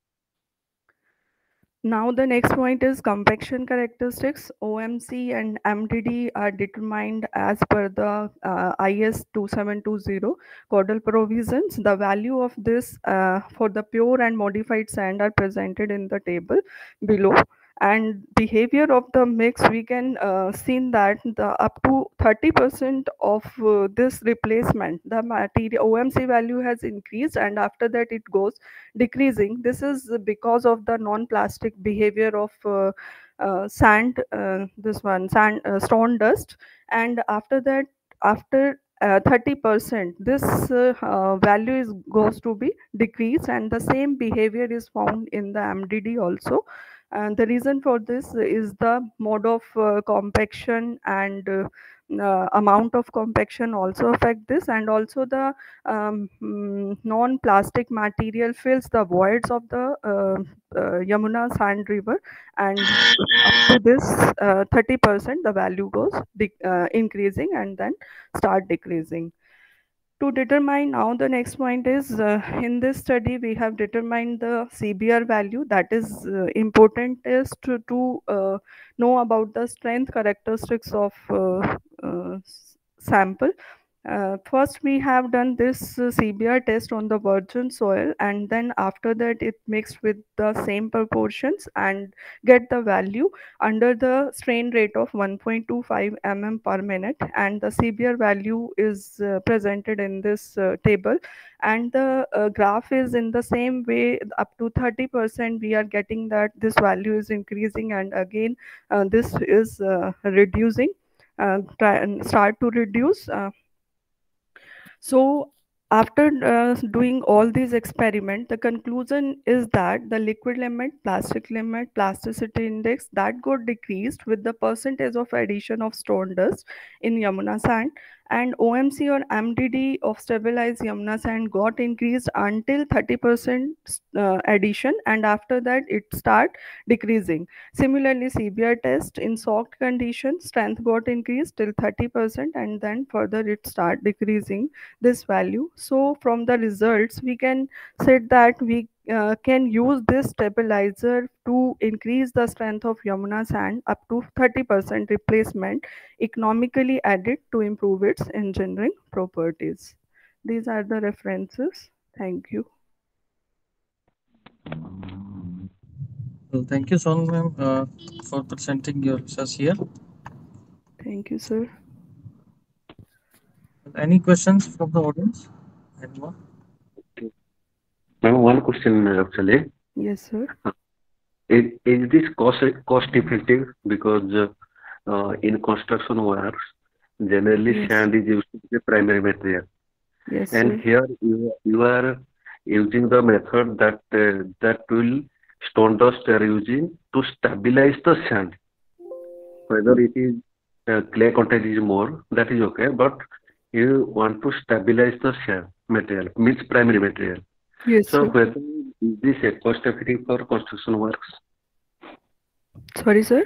Now the next point is compaction characteristics. O M C and M D D are determined as per the uh, I S two seven two zero caudal provisions. The value of this uh, for the pure and modified sand are presented in the table below. And behavior of the mix, we can uh, see that the up to thirty percent of uh, this replacement, the material O M C value has increased, and after that it goes decreasing. This is because of the non-plastic behavior of uh, uh, sand, uh, this one sand uh, stone dust, and after that, after uh, thirty percent, this uh, uh, value is goes to be decreased, and the same behavior is found in the M D D also. And the reason for this is the mode of uh, compaction and uh, uh, amount of compaction also affect this, and also the um, mm, non-plastic material fills the voids of the uh, uh, Yamuna sand river, and up to this uh, thirty percent the value goes uh, increasing and then start decreasing. To determine, now the next point is uh, in this study we have determined the C B R value. That is uh, important is to, to uh, know about the strength characteristics of uh, uh, sample. Uh, first, we have done this uh, C B R test on the virgin soil, and then after that, it mixed with the same proportions and get the value under the strain rate of one point two five millimeters per minute. And the C B R value is uh, presented in this uh, table, and the uh, graph is in the same way. Up to thirty percent, we are getting that this value is increasing, and again, uh, this is uh, reducing. Uh, try and start to reduce. Uh, so after uh, doing all these experiments, the conclusion is that the liquid limit, plastic limit, plasticity index that got decreased with the percentage of addition of stone dust in Yamuna sand, and O M C or M D D of stabilized Yamuna sand got increased until thirty percent uh, addition, and after that it start decreasing. Similarly, C B R test in soaked condition, strength got increased till thirty percent, and then further it start decreasing this value. So from the results, we can say that we uh, can use this stabilizer to increase the strength of Yamuna sand up to thirty percent replacement, economically added to improve its engineering properties. These are the references. Thank you. Well, thank you, Sonu ma'am, uh, for presenting your research here. Thank you, sir. Any questions from the audience? Anyone? Ma'am, one question actually. Yes, sir. Is, is this cost cost effective? Because uh, uh, in construction works, generally Yes. sand is used as the primary material, Yes, and sir. here you, you are using the method that uh, that will stone dust are using to stabilize the sand. Whether it is uh, clay content is more, that is okay, but you want to stabilize the sand material, means primary material. Yes, So sir. whether is this a cost effective for construction works? Sorry, sir.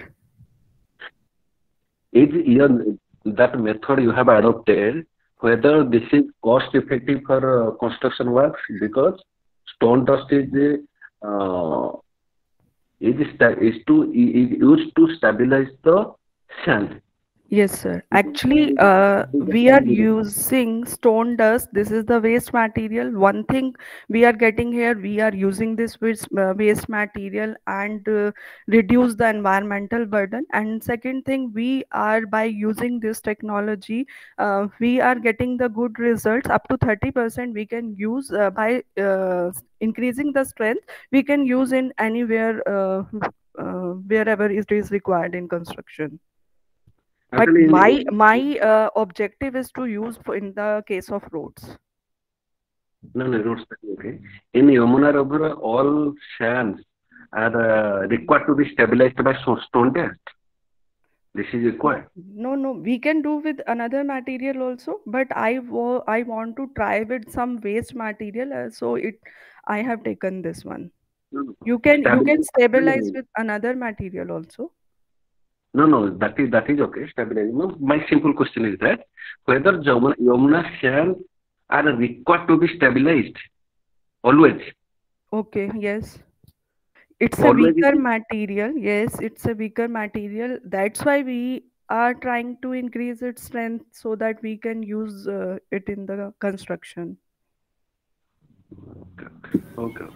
Is your, that method you have adopted, whether this is cost effective for uh, construction works, because stone dust is uh, is, sta- is to is used to stabilize the sand. Yes, sir. Actually, uh, we are using stone dust. This is the waste material. One thing we are getting here, we are using this waste, uh, waste material and uh, reduce the environmental burden. And second thing, we are by using this technology, uh, we are getting the good results. Up to thirty percent we can use uh, by uh, increasing the strength. We can use in anywhere, uh, uh, wherever it is required in construction. But Actually, in- my my uh, objective is to use for in the case of roads. No, no, roads, okay. In Yamuna River, all sands are uh, required to be stabilized by so- stone dust. This is required. No, no, we can do with another material also, but I wo- I want to try with some waste material, uh, so it I have taken this one. No, no. You can you can Stabilize- stabilize with another material also. No, no, that is that is okay. Stabilizing. No, my simple question is that whether Yamuna, Yamuna sands are required to be stabilized always. Okay, yes. It's a Always weaker it is- material. Yes, it's a weaker material. That's why we are trying to increase its strength so that we can use uh, it in the construction. Okay, okay.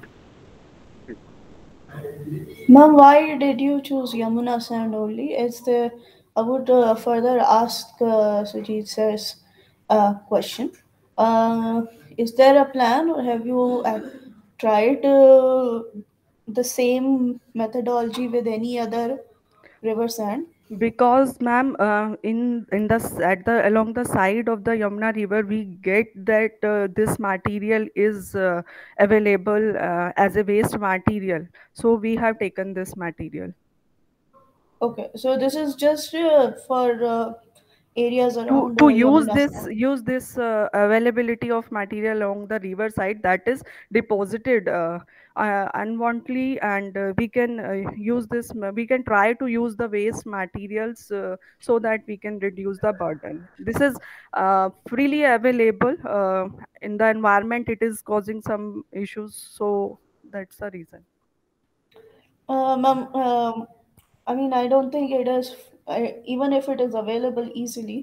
Ma'am, why did you choose Yamuna sand only? Is there? I would uh, further ask uh, Sujit sir's uh, question. Uh, is there a plan, or have you uh, tried uh, the same methodology with any other river sand? Because, ma'am, uh, in in the s- at the along the side of the Yamuna River, we get that uh, this material is uh, available uh, as a waste material. So we have taken this material. Okay, so this is just uh, for uh, areas to around to uh, use Yamuna this sand. use this uh, availability of material along the river side that is deposited uh, uh, unwantedly, and uh, we can uh, use this ma- we can try to use the waste materials uh, so that we can reduce the burden. This is uh, freely available uh, in the environment. It is causing some issues, so that's the reason. Uh, ma'am, um, I mean, I don't think it is, I, even if it is available easily,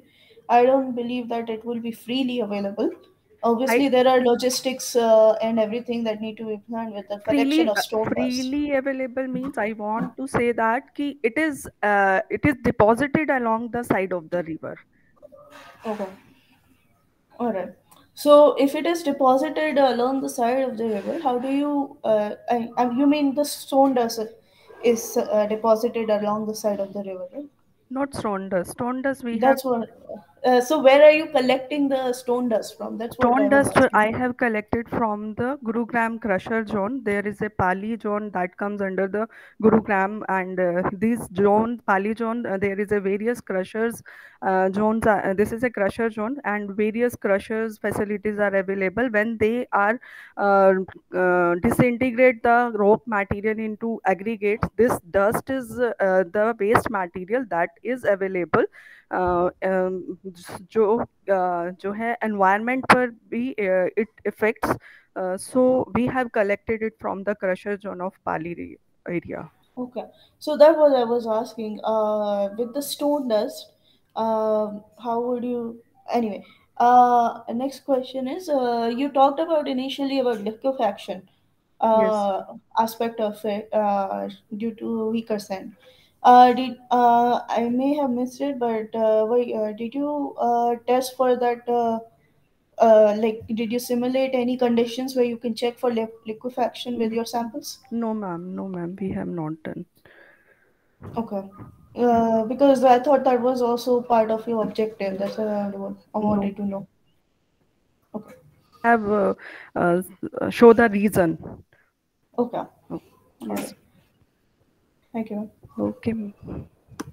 I don't believe that it will be freely available. Obviously, there are logistics uh, and everything that need to be planned with the collection freely of uh, stone dust. freely available means I want to say that ki it is uh, it is deposited along the side of the river. Okay. All right. So if it is deposited along the side of the river, how do you? Uh, I, I, you mean the stone dust is uh, deposited along the side of the river, right? Not stone dust. Stone dust we have. That's what. Uh, so where are you collecting the stone dust from? That's what I Stone was dust asking. I have collected from the Gurugram crusher zone. There is a Pali zone that comes under the Gurugram, and uh, this zone, Pali zone, uh, there is a various crushers uh, zones. Uh, this is a crusher zone, and various crushers facilities are available. When they are uh, uh, disintegrate the rock material into aggregates, this dust is uh, the waste material that is available. Uh, um, जो uh, जो है environment पर भी uh, it affects. Uh, so we have collected it from the crusher zone of Pali re- area. Okay, so that was I was asking. Uh, with the stone dust, um, how would you? Anyway, uh, next question is: uh, you talked about initially about liquefaction Yes. uh, aspect of it uh, due to weaker sand. Uh, did uh, I may have missed it, but uh, wait, uh, did you uh, test for that? Uh, uh, like, did you simulate any conditions where you can check for li- liquefaction with your samples? No, ma'am. No, ma'am. We have not done. Okay. Uh, because I thought that was also part of your objective. That's what I wa- I wanted to know. Okay. Have uh, uh, show the reason. Okay. Oh, yes. Alright. Thank you. Okay. ma'am.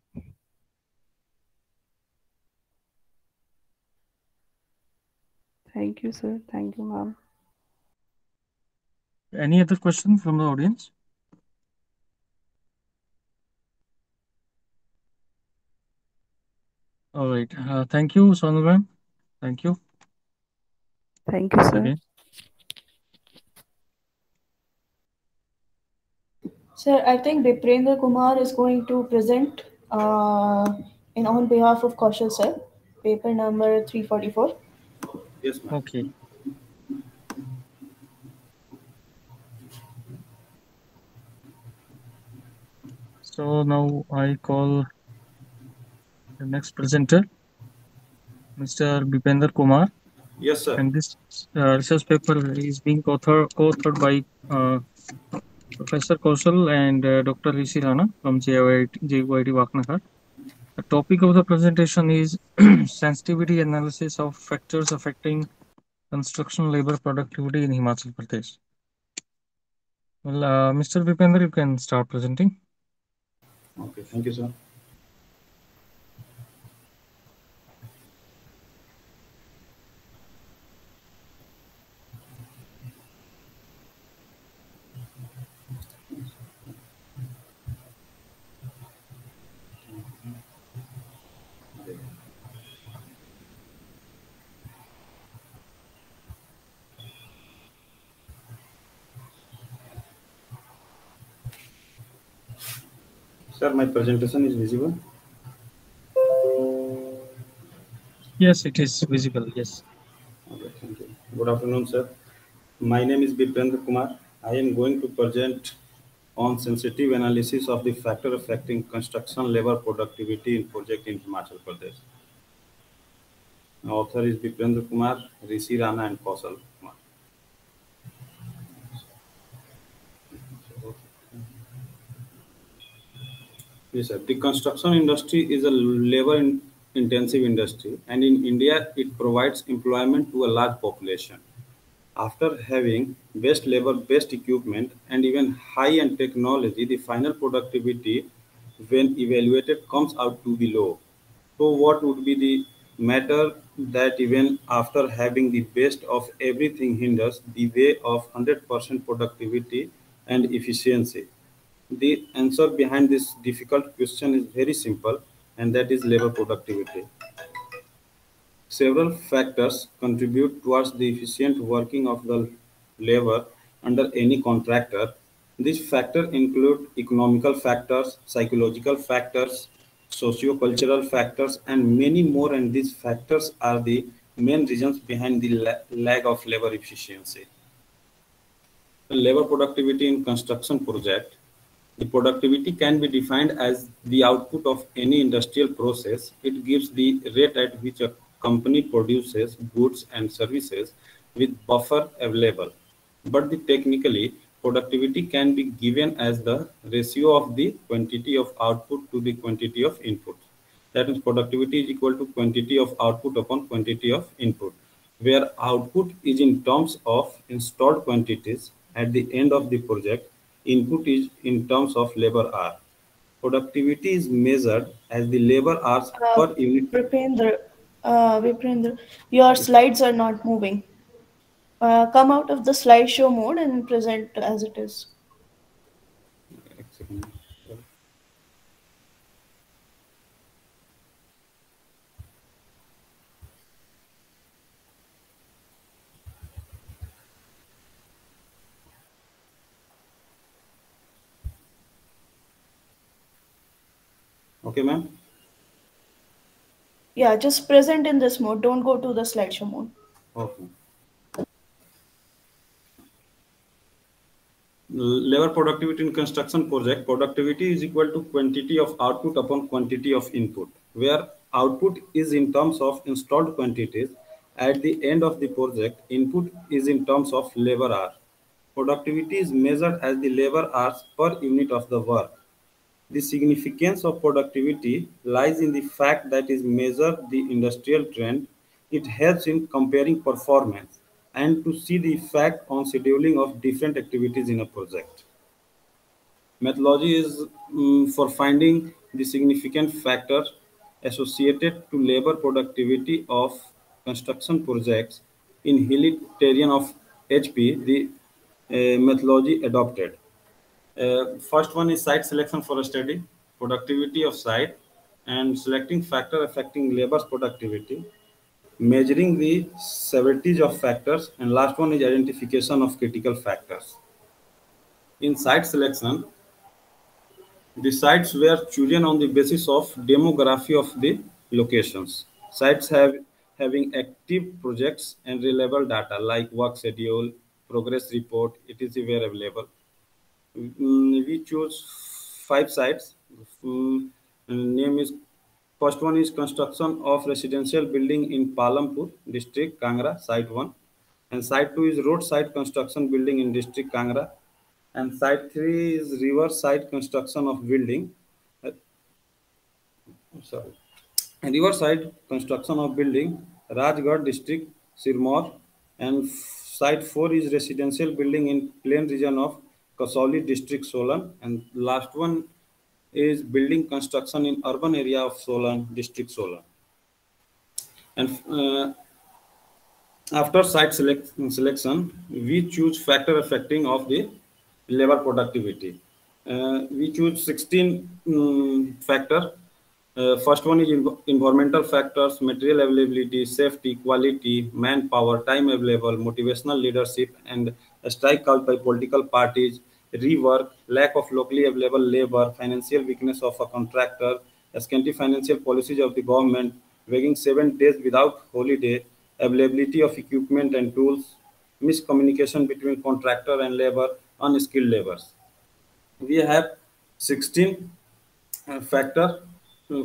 Thank you, sir. Thank you, ma'am. Any other question from the audience? All right. Uh, thank you, Sonal ma'am. Thank you. Thank you, sir. Okay. Sir, I think Biprendra Kumar is going to present uh, in on behalf of Kaushal sir, paper number three forty-four. Yes, ma'am. Okay. So now I call the next presenter, Mister Bipender Kumar. Yes, sir. And this uh, research paper is being co-author, co-authored by uh, Professor Kaushal and uh, Doctor Rishi Rana from J U I T Vaknagar. The topic of the presentation is sensitivity analysis of factors affecting construction labor productivity in Himachal Pradesh. Well, uh, Mister Bipender, you can start presenting. Okay, thank you, sir. Sir, my presentation is visible? Yes, it is visible. Yes. Okay, thank you. Good afternoon, sir. My name is Bipendra Kumar. I am going to present on sensitive analysis of the factor affecting construction labor productivity in project in Himachal Pradesh. The author is Bipendra Kumar, Rishi Rana, and Kaushal Kumar. Yes, sir. The construction industry is a labor-intensive industry, and in India, it provides employment to a large population. After having best labor, best equipment, and even high-end technology, the final productivity, when evaluated, comes out to be low. So, what would be the matter that even after having the best of everything hinders the way of one hundred percent productivity and efficiency? The answer behind this difficult question is very simple, and that is labor productivity. Several factors contribute towards the efficient working of the labor under any contractor. These factors include economical factors, psychological factors, socio-cultural factors, and many more. And these factors are the main reasons behind the la lack of labor efficiency. Labor productivity in construction project. The productivity can be defined as the output of any industrial process. It gives the rate at which a company produces goods and services with buffer available. But the technically, productivity can be given as the ratio of the quantity of output to the quantity of input. That means productivity is equal to quantity of output upon quantity of input, where output is in terms of installed quantities at the end of the project. Input is in terms of labor hour. Productivity is measured as the labor hours Uh, per unit. Vipendra, uh, Vipendra, your slides are not moving. Uh, come out of the slideshow mode and present as it is. Okay, ma'am. Yeah, just present in this mode. Don't go to the slideshow mode. Okay. Labor productivity in construction project. Productivity is equal to quantity of output upon quantity of input, where output is in terms of installed quantities at the end of the project. Input is in terms of labor hour. Productivity is measured as the labor hours per unit of the work. The significance of productivity lies in the fact that it measures the industrial trend. It helps in comparing performance and to see the effect on scheduling of different activities in a project. Methodology is um, for finding the significant factors associated to labor productivity of construction projects in utilitarian of H P, the uh, methodology adopted. Uh, first one is site selection for a study, productivity of site, and selecting factor affecting labor's productivity, measuring the severity of factors, and last one is identification of critical factors. In site selection, the sites were chosen on the basis of demography of the locations. Sites have having active projects and reliable data like work schedule, progress report, et cetera were available. Mm, we choose five sites. Mm, name is first one is construction of residential building in Palampur district, Kangra, site one, and site two is roadside construction building in district Kangra, and site three is riverside construction of building. Uh, sorry, and riverside construction of building, Rajgarh district, Sirmaur, and site four is residential building in plain region of Kasauli district, Solan, and last one is building construction in urban area of Solan district, Solan. And uh, after site select, selection, we choose factor affecting of the labor productivity. Uh, we choose sixteen um, factor. Uh, first one is env environmental factors, material availability, safety, quality, manpower, time available, motivational leadership, and a strike called by political parties, rework, lack of locally available labor, financial weakness of a contractor, scanty financial policies of the government, working seven days without holiday, availability of equipment and tools, miscommunication between contractor and labor, unskilled laborers. We have sixteen uh, factor. Uh,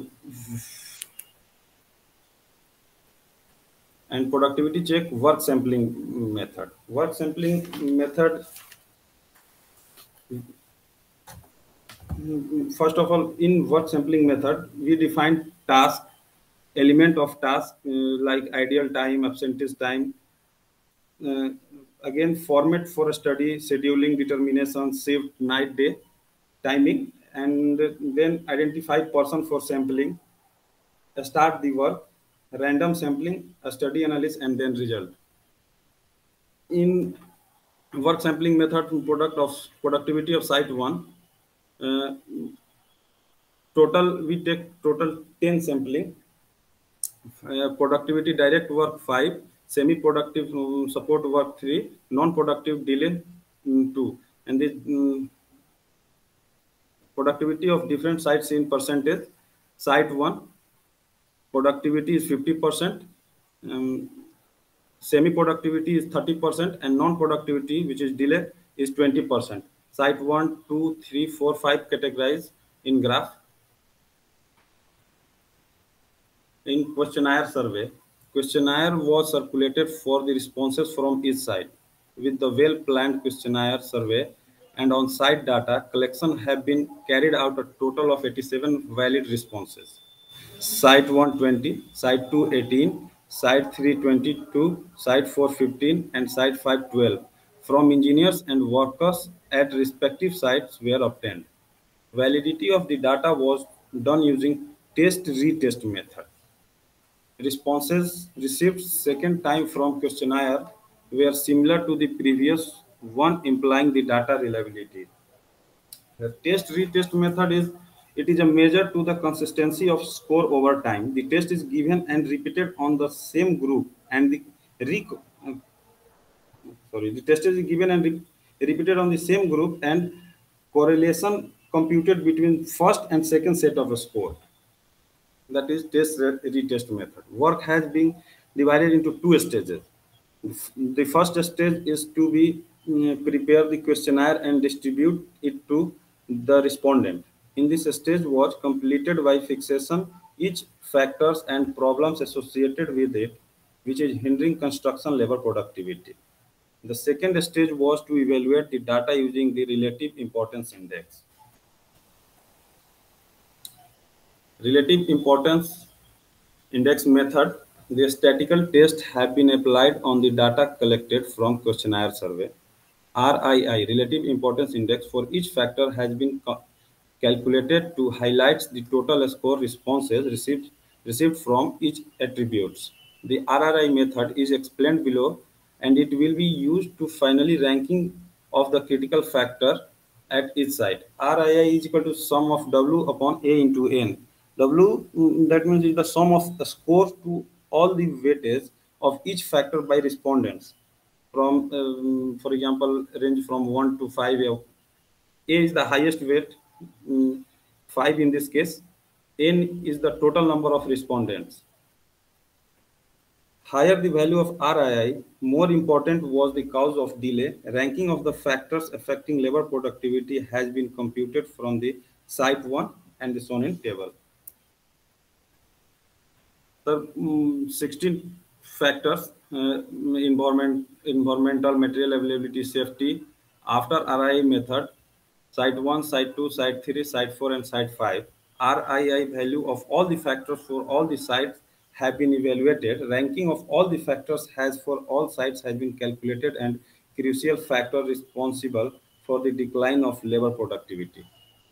and productivity check work sampling method. Work sampling method, first of all, in work sampling method, we define task, element of task uh, like ideal time, absenteeist time. Uh, again, format for a study, scheduling, determination, shift, night, day, timing, and then identify person for sampling, start the work, random sampling, a study analysis, and then result. In work sampling method, product of productivity of site one, uh, total we take total ten sampling, uh, productivity direct work five, semi-productive um, support work three, non-productive delay um, two, and this um, productivity of different sites in percentage. Site one, productivity is fifty percent, um, semi-productivity is thirty percent, and non-productivity, which is delay, is twenty percent. Site one, two, three, four, five categorized in graph. In questionnaire survey, questionnaire was circulated for the responses from each side. With the well-planned questionnaire survey and on-site data collection have been carried out a total of eighty-seven valid responses. Site one twenty, Site two eighteen, Site three twenty-two, Site four fifteen, and Site five twelve from engineers and workers at respective sites were obtained. Validity of the data was done using test-retest method. Responses received second time from questionnaire were similar to the previous one, implying the data reliability. The test-retest method is it is a measure to the consistency of score over time. The test is given and repeated on the same group, and the re sorry the test is given and re repeated on the same group, and correlation computed between first and second set of a score. That is test retest method. Work has been divided into two stages. The first stage is to be um, prepare the questionnaire and distribute it to the respondent. In this stage was completed by fixation each factors and problems associated with it, which is hindering construction labor productivity. The second stage was to evaluate the data using the relative importance index. Relative importance index method, the statistical tests have been applied on the data collected from questionnaire survey. R I I, relative importance index, for each factor has been calculated to highlight the total score responses received, received from each attributes. The R R I method is explained below, and it will be used to finally ranking of the critical factor at each site. R I I is equal to sum of W upon A into N. W, that means is the sum of the scores to all the weightage of each factor by respondents. From, um, for example, range from one to five. A is the highest weight, um, five in this case. N is the total number of respondents. Higher the value of R I I, more important was the cause of delay. Ranking of the factors affecting labor productivity has been computed from the site one and shown in table. The um, sixteen factors, uh, environment, environmental, material availability, safety, after R I I method, site one, site two, site three, site four, and site five. R I I value of all the factors for all the sites have been evaluated. Ranking of all the factors has for all sites has been calculated, and crucial factor responsible for the decline of labor productivity.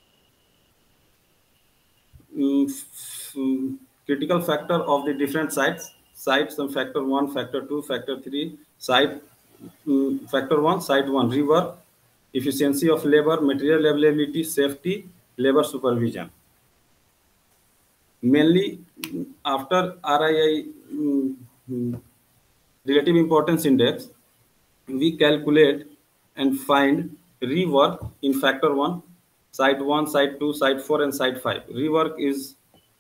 Um, critical factor of the different sites, sites and factor one, factor two, factor three, site um, factor one, site one, rework, efficiency of labor, material availability, safety, labor supervision. Mainly after R I I um, relative importance index, we calculate and find rework in factor one, site one, site two, site four, and site five. Rework is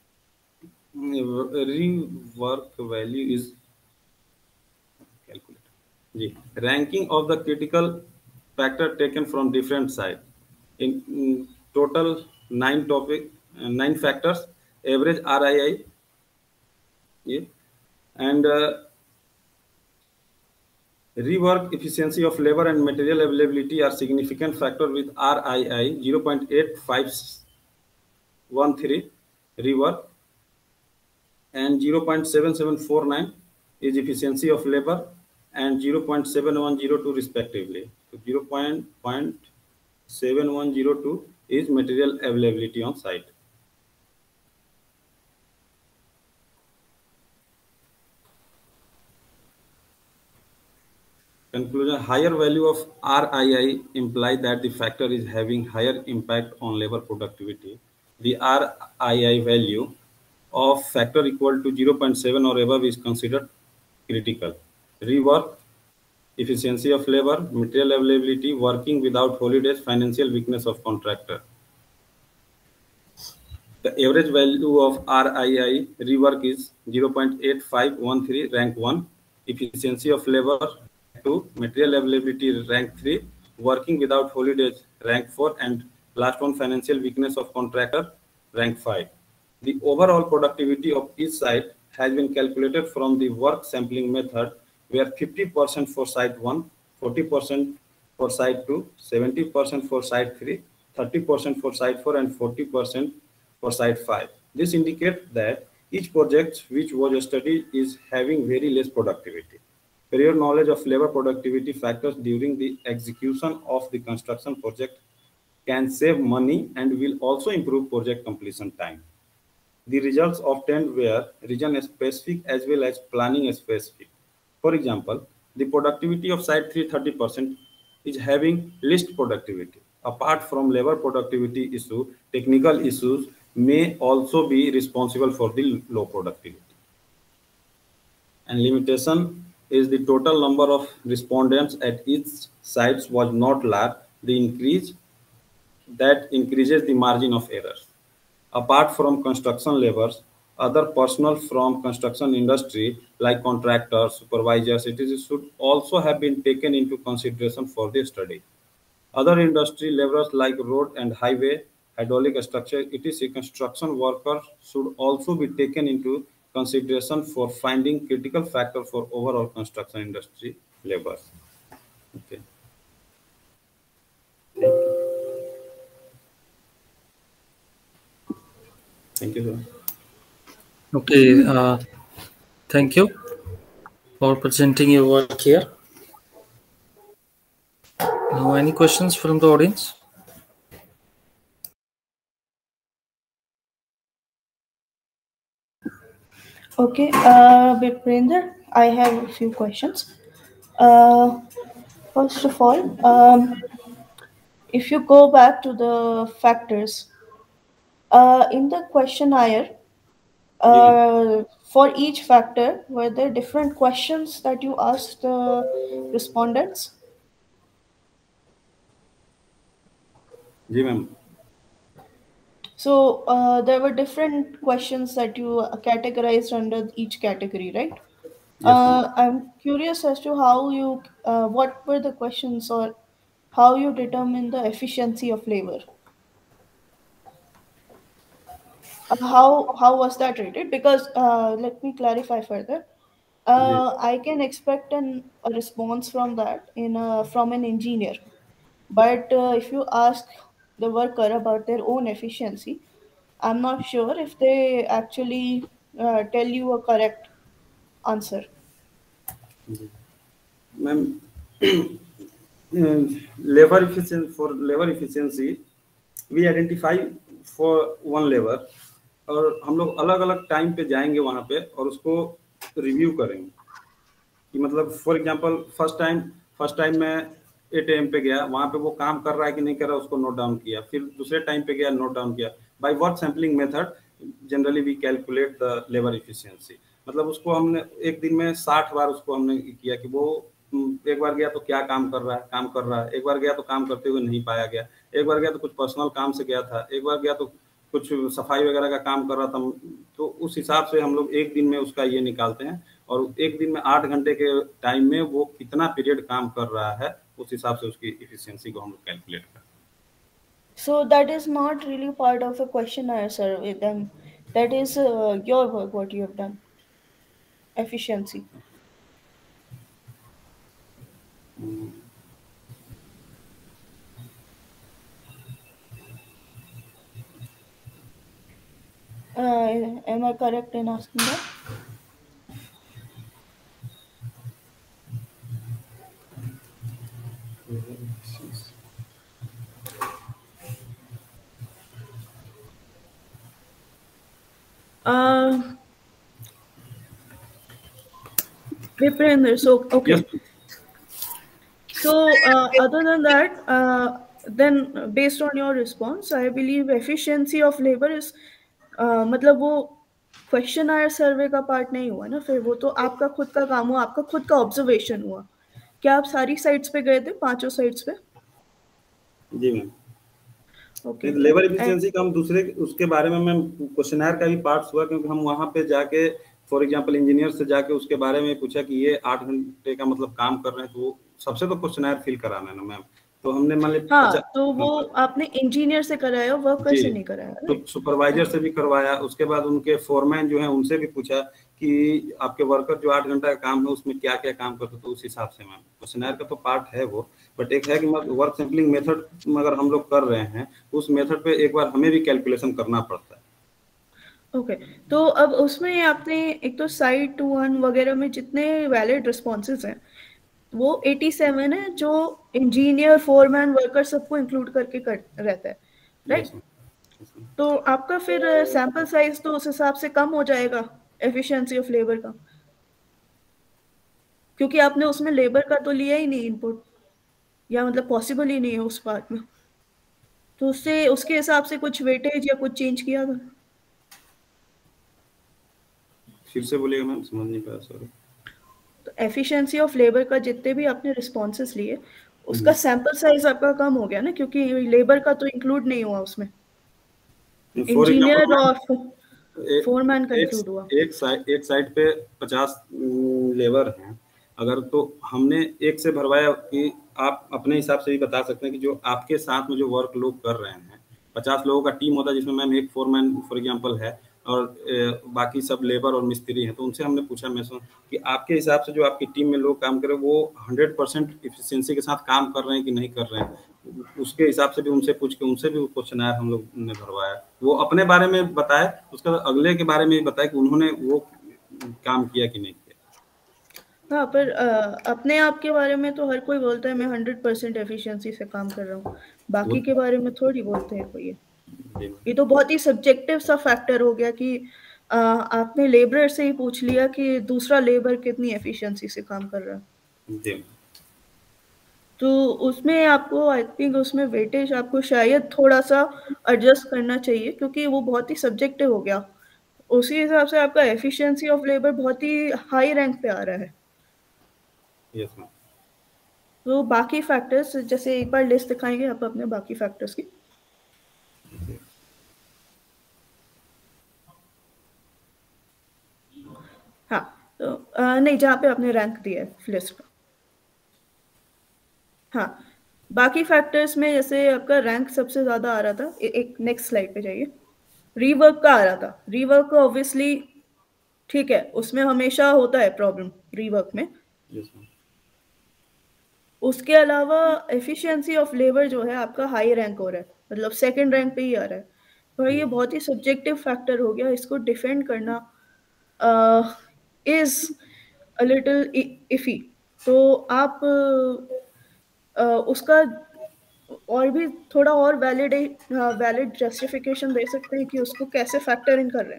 rework value is calculated. Ranking of the critical factor taken from different sites. In, in total nine topic, uh, nine factors. Average R I I, yeah, and uh, rework, efficiency of labor, and material availability are significant factor with R I I zero point eight five one three rework, and zero point seven seven four nine is efficiency of labor, and zero point seven one zero two respectively. So zero point seven one zero two is material availability on site. Conclusion, higher value of R I I imply that the factor is having higher impact on labor productivity. The R I I value of factor equal to zero point seven or above is considered critical. Rework, efficiency of labor, material availability, working without holidays, financial weakness of contractor. The average value of R I I rework is zero point eight five one three, rank one. Efficiency of labor, two. Material availability, rank three. Working without holidays, rank four. And last one, financial weakness of contractor, rank five. The overall productivity of each site has been calculated from the work sampling method, where fifty percent for site one, forty percent for site two, seventy percent for site three, thirty percent for site four, and forty percent for site five. This indicates that each project which was studied is having very less productivity. Prior knowledge of labor productivity factors during the execution of the construction project can save money and will also improve project completion time. The results obtained were region specific as well as planning specific. For example, the productivity of site three, thirty percent, is having least productivity. Apart from labor productivity issue, technical issues may also be responsible for the low productivity. And limitation is the total number of respondents at each site was not large. The increase that increases the margin of errors. Apart from construction laborers, other personnel from construction industry like contractors, supervisors, et cetera should also have been taken into consideration for the study. Other industry laborers like road and highway, hydraulic structure, et cetera construction workers should also be taken into consideration for finding critical factor for overall construction industry laborers. Okay. Thank you, sir. Okay, uh, thank you for presenting your work here. Now, any questions from the audience? Okay, uh, Biprender, I have a few questions. Uh, first of all, um, if you go back to the factors, uh, in the questionnaire, uh, for each factor, were there different questions that you asked the respondents? Ji, ma'am. So uh, there were different questions that you uh, categorized under each category, right? Yes, uh, I'm curious as to how you, uh, what were the questions or how you determine the efficiency of labor. Uh, how how was that rated? Because uh, let me clarify further. Uh, I can expect an, a response from that in a, from an engineer. But uh, if you ask the worker about their own efficiency, I'm not sure if they actually uh, tell you a correct answer. Ma'am, labor efficiency, for labor efficiency, we identify for one labor, और हम लोग अलग अलग time पे जाएंगे वहाँ पे और उसको रिव्यू करेंगे कि मतलब for example first time first time मैं एट एम पे गया, वहाँ पे वो काम कर रहा है कि नहीं कर रहा है उसको नोट डाउन किया, फिर दूसरे टाइम पे गया नोट डाउन किया. By work sampling method generally we calculate the labour efficiency. मतलब उसको हमने एक दिन में साठ बार उसको हमने किया कि वो एक बार गया तो क्या काम कर रहा है काम कर रहा है एक बार गया तो काम करते हुए नहीं पाया गया, एक बार गया तो कुछ पर्सनल काम से गया था, एक बार गया तो कुछ सफाई वगैरह का काम कर रहा था. तो उस हिसाब से हम लोग एक दिन में उसका ये निकालते हैं और एक दिन में आठ घंटे के टाइम में वो कितना पीरियड काम कर रहा है उस हिसाब से उसकी एफिशिएंसी को हम लोग कैलकुलेट करते हैं. So that is not really part of a questionnaire survey then. That is uh, your work, what you have done. Efficiency. Hmm. Uh, am I correct in asking that? Uh, Viprender, so okay. Yes. So uh, other than that, uh, then based on your response, I believe efficiency of labor is, uh, मतलब वो questionnaire सर्वे का part नहीं हुआ ना, फिर वो तो आपका खुद का काम हुआ, आपका खुद का ऑब्जर्वेशन हुआ. क्या आप सारी साइट्स पे गए थे, पांचों साइट्स पे? जी मैम. ओके लेबर एफिशिएंसी का हम दूसरे उसके बारे में मैम क्वेश्चनर का भी पार्ट हुआ, क्योंकि हम वहाँ पे जाके फॉर एग्जांपल इंजीनियर से जाके उसके बारे में पूछा कि ये आठ घंटे का मतलब काम कर रहे हैं, तो वो सबसे तो क्वेश्चनर फिल कराना है ना मैम, तो हमने मान ली हाँ, तो वो आपने इंजीनियर से कराया, वर्कर से नहीं कराया? तो सुपरवाइजर से भी करवाया, उसके बाद उनके फोरमैन जो है उनसे भी पूछा कि आपके वर्कर जो आठ घंटा का काम है उसमें क्या क्या काम करते, तो उस हिसाब से मैम क्वेश्चनर का तो पार्ट है वो, बट एक है कि वर्क सैंपलिंग मेथड अगर हम लोग कर रहे हैं उस मेथड पे एक बार हमें भी कैलकुलेशन करना पड़ता है। Okay okay. तो अब उसमें आपने एक तो साइट वन वगैरह में जितने वैलिड रिस्पॉन्सेज हैं वो सत्तासी है, जो इंजीनियर फोरमैन वर्कर सबको इंक्लूड करके कर रहता है, राइट? तो आपका फिर सैंपल साइज तो उस हिसाब से कम हो जाएगा एफिशिएंसी ऑफ लेबर का, क्योंकि आपने उसमें लेबर का तो लिया ही नहीं इनपुट, या मतलब पॉसिबल ही नहीं है उस पार्ट में, तो उससे उसके हिसाब से कुछ वेटेज या कुछ चेंज किया था? फिर से बोलिएगा मैम, समझ नहीं पाया, सॉरी। तो एफिशिएंसी ऑफ लेबर का जितने भी आपने रिस्पॉन्सेस लिए उसका सैंपल साइज आपका कम हो गया ना, क्योंकि लेबर का तो इंक्लूड नहीं हुआ उसमें, इंजीनियर और फोरमैन का इंक्लूड हुआ। एक साइड एक साइड पे पचास लेबर हैं, अगर तो हमने एक से भरवाया कि आप अपने हिसाब से भी बता सकते हैं कि जो आपके साथ में जो वर्क लोग कर रहे हैं, पचास लोगों का टीम होता है जिसमें मैम एक फोरमैन फॉर एग्जांपल है और ए, बाकी सब लेबर और मिस्त्री हैं, तो उनसे हमने पूछा मैसन कि आपके हिसाब से जो आपकी टीम में लोग काम कर रहे हैं वो हंड्रेड परसेंट इफिशियंसी के साथ काम कर रहे हैं कि नहीं कर रहे हैं, उसके हिसाब से भी उनसे पूछ के उनसे भी क्वेश्चनर हम लोग ने भरवाया, वो अपने बारे में बताए, उसके बाद अगले के बारे में भी बताया कि उन्होंने वो काम किया कि नहीं किया। हाँ, पर आ, अपने आप के बारे में तो हर कोई बोलता है मैं हंड्रेड परसेंट एफिशिएंसी से काम कर रहा हूँ, बाकी के बारे में थोड़ी बोलते हैं कोई। ये तो बहुत ही सब्जेक्टिव सा फैक्टर हो गया कि आ, आपने लेबर से ही पूछ लिया कि दूसरा लेबर कितनी एफिशिएंसी से काम कर रहा है, तो उसमें आपको आई थिंक उसमें वेटेज आपको शायद थोड़ा सा एडजस्ट करना चाहिए, क्योंकि वो बहुत ही सब्जेक्टिव हो गया। उसी हिसाब से आपका एफिशिएंसी ऑफ लेबर बहुत ही हाई रैंक पे आ रहा है। Yes ma'am. तो बाकी फैक्टर्स जैसे एक बार लिस्ट दिखाएंगे आप अपने बाकी फैक्टर्स की। हाँ, तो आ, नहीं, जहाँ पे आपने रैंक दिया है लिस्ट पर। हाँ, बाकी फैक्टर्स में जैसे आपका रैंक सबसे ज्यादा आ रहा था, ए, एक नेक्स्ट स्लाइड पे जाइए, रीवर्क का आ रहा था। रीवर्क का ऑब्वियसली ठीक है, उसमें हमेशा होता है प्रॉब्लम रीवर्क में। yes, उसके अलावा एफिशिएंसी ऑफ लेबर जो है आपका हाई रैंक हो रहा है, मतलब सेकंड रैंक पे ही आ रहा है, तो ये बहुत ही सब्जेक्टिव फैक्टर हो गया, इसको डिफेंड करना इज अ लिटिल इफी। तो आप uh, उसका और भी थोड़ा और वैलिड वैलिड जस्टिफिकेशन दे सकते हैं कि उसको कैसे फैक्टर इन कर रहे हैं।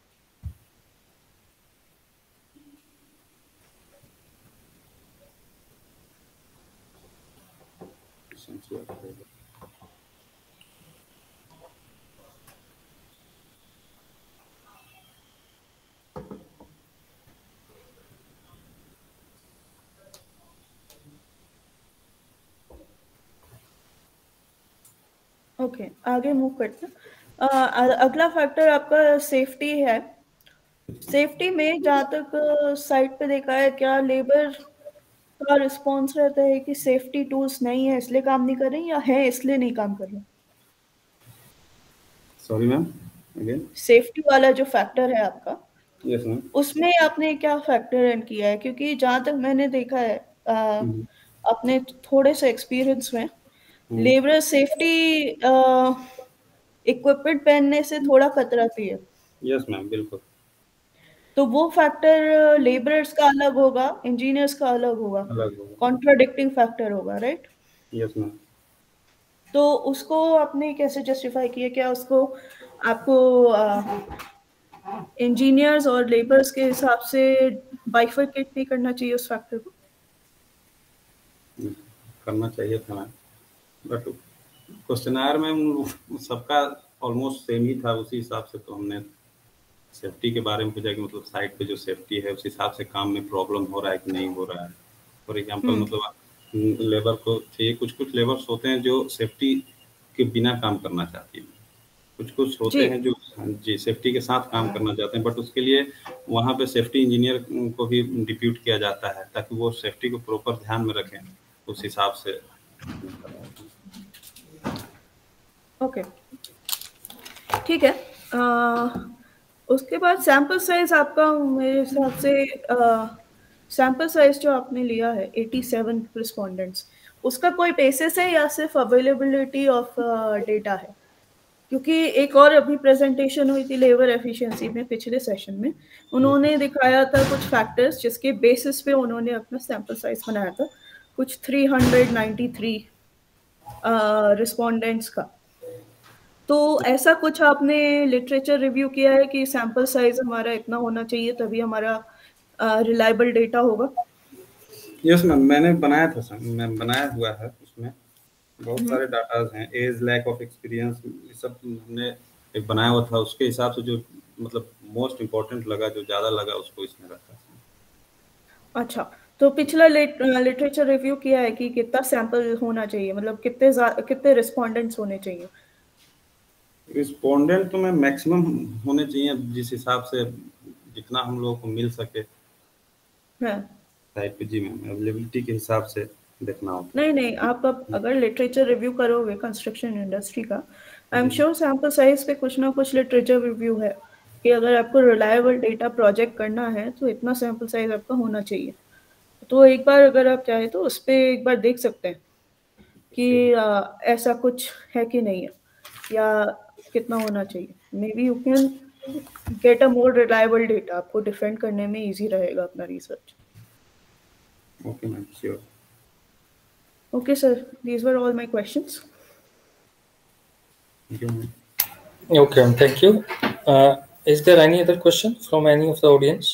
ओके okay, आगे मूव करते हैं। अगला फैक्टर आपका सेफ्टी है। सेफ्टी में जहाँ तक साइट पे देखा है, क्या लेबर का रिस्पॉन्स रहता है कि सेफ्टी टूल्स नहीं है इसलिए काम नहीं कर रहे हैं, या है इसलिए नहीं काम कर रहे? सॉरी मैम, अगेन सेफ्टी वाला जो फैक्टर है आपका, यस मैम, उसमें आपने क्या फैक्टर इन किया है? क्योंकि जहाँ तक मैंने देखा है आ, अपने थोड़े से एक्सपीरियंस में, लेबर सेफ्टी इक्विपमेंट पहनने से थोड़ा कतराती है। यस मैम, बिल्कुल। तो वो फैक्टर लेबरर्स का अलग होगा, इंजीनियर्स का अलग होगा, कॉन्ट्राडिक्टिंग फैक्टर होगा, राइट? Yes ma'am. तो उसको आपने कैसे जस्टिफाई किया? क्या उसको आपको इंजीनियर्स और लेबर्स के हिसाब से बाइफरकेट नहीं करना चाहिए उस फैक्टर को? करना चाहिए था मैम, बट क्वेश्चनर में सबका ऑलमोस्ट सेम ही था, उसी हिसाब से तो हमने सेफ्टी के बारे में पूछा कि मतलब साइट पे जो सेफ्टी है उस हिसाब से काम में प्रॉब्लम हो रहा है कि नहीं हो रहा है। फॉर एग्जांपल मतलब लेबर को चाहिए, कुछ कुछ लेबर्स होते हैं जो सेफ्टी के बिना काम करना चाहती है। कुछ कुछ होते हैं जो जी सेफ्टी के साथ काम करना चाहते हैं, बट उसके लिए वहाँ पे सेफ्टी इंजीनियर को भी डिप्यूट किया जाता है ताकि वो सेफ्टी को प्रॉपर ध्यान में रखें उस हिसाब से। ओके ठीक है। आ, उसके बाद सैंपल साइज आपका मेरे हिसाब से सैंपल साइज जो आपने लिया है सत्तासी रिस्पोंडेंट्स, उसका कोई बेसिस है या सिर्फ अवेलेबिलिटी ऑफ डेटा है? क्योंकि एक और अभी प्रेजेंटेशन हुई थी लेबर एफिशिएंसी में पिछले सेशन में, उन्होंने दिखाया था कुछ फैक्टर्स जिसके बेसिस पे उन्होंने अपना सैंपल साइज बनाया था, कुछ तीन सौ तिरानवे रिस्पोंडेंट्स का। तो ऐसा कुछ आपने लिटरेचर रिव्यू किया है कि सैंपल साइज हमारा इतना होना चाहिए तभी हमारा रिलायबल डेटा होगा? यस मैम, मैंने बनाया था सर, मैं बनाया हुआ है, उसमें बहुत सारे डाटाज हैं, एज, लैक ऑफ एक्सपीरियंस, ये सब हमने एक बनाया हुआ था। उसके हिसाब से जो मतलब मोस्ट इम्पोर्टेंट लगा, जो ज़्यादा लगा, उसको इसमें रखा। अच्छा, तो पिछला लिटरेचर रिव्यू किया है कि कितना सैंपल होना चाहिए, मतलब कितने कितने रिस्पोंडेंट्स होने चाहिए? रिस्पोंडेंट तो मैं मैक्सिमम होने चाहिए जिस हिसाब से जितना हम लोगों को मिल सके। हाँ टाइप पे जी मैम, अवेलेबिलिटी के हिसाब से देखना होता। नहीं नहीं, आप अब अगर लिटरेचर रिव्यू करोगे कंस्ट्रक्शन इंडस्ट्री का, I am sure sample size पे कुछ ना कुछ लिटरेचर रिव्यू है कि अगर आपको रिलायबल डेटा प्रोजेक्ट करना है तो इतना सैंपल साइज आपका होना चाहिए। तो एक बार अगर आप चाहे तो उस पर एक बार देख सकते हैं कि आ, ऐसा कुछ है कि नहीं है या कितना होना चाहिए। Maybe you can get a more reliable data, आपको डिफेंड करने में इजी रहेगा अपना research. Okay ma'am, sure. Okay, sir. These were all my questions. Thank you. Okay, thank you. Uh, is there any other question from any of the audience?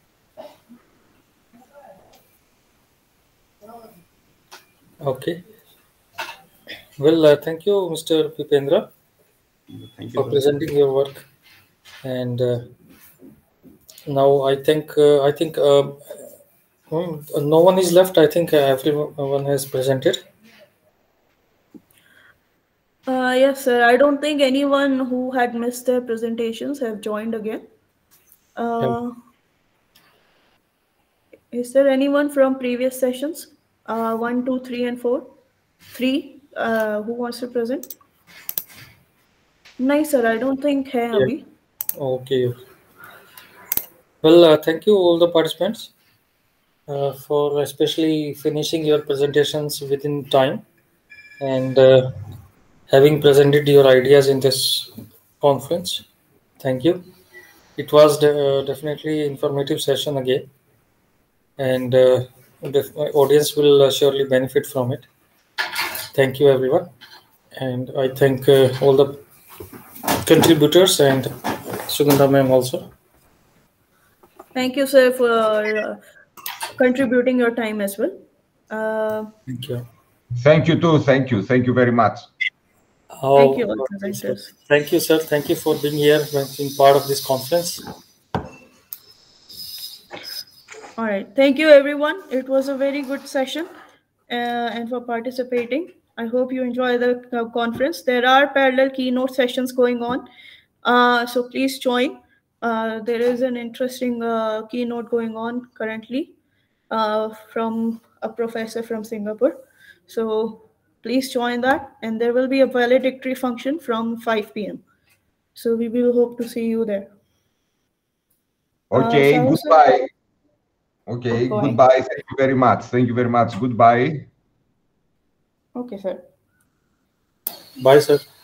Okay. Well, uh, thank you, Mister Pipendra, thank you, for presenting your work. And uh, now I think uh, I think. Uh, no one is left. I think everyone has presented. Uh, yes, sir. I don't think anyone who had missed their presentations have joined again. Uh, is there anyone from previous sessions? Uh, one, two, three, and four? Three. Uh, who wants to present? No, sir. I don't think hai Yeah. abhi. Okay. Well, uh, thank you all the participants. Uh, for especially finishing your presentations within time and uh, having presented your ideas in this conference. Thank you. It was de uh, definitely informative session again, and uh, the audience will uh, surely benefit from it. Thank you, everyone. And I thank uh, all the contributors and Sugandha ma'am also. Thank you, sir, for uh, contributing your time as well. Uh, Thank you. Thank you too. Thank you. Thank you very much. Oh, thank you, all presenters. Thank you, sir. Thank you for being here, being part of this conference. All right. Thank you, everyone. It was a very good session uh, and for participating. I hope you enjoy the uh, conference. There are parallel keynote sessions going on. Uh, so please join. Uh, there is an interesting uh, keynote going on currently uh, from a professor from Singapore. So please join that. And there will be a valedictory function from five P M So we will hope to see you there. Okay, uh, goodbye. Okay, goodbye. goodbye. Thank you very much. Thank you very much. Goodbye. Okay, sir. Bye, sir.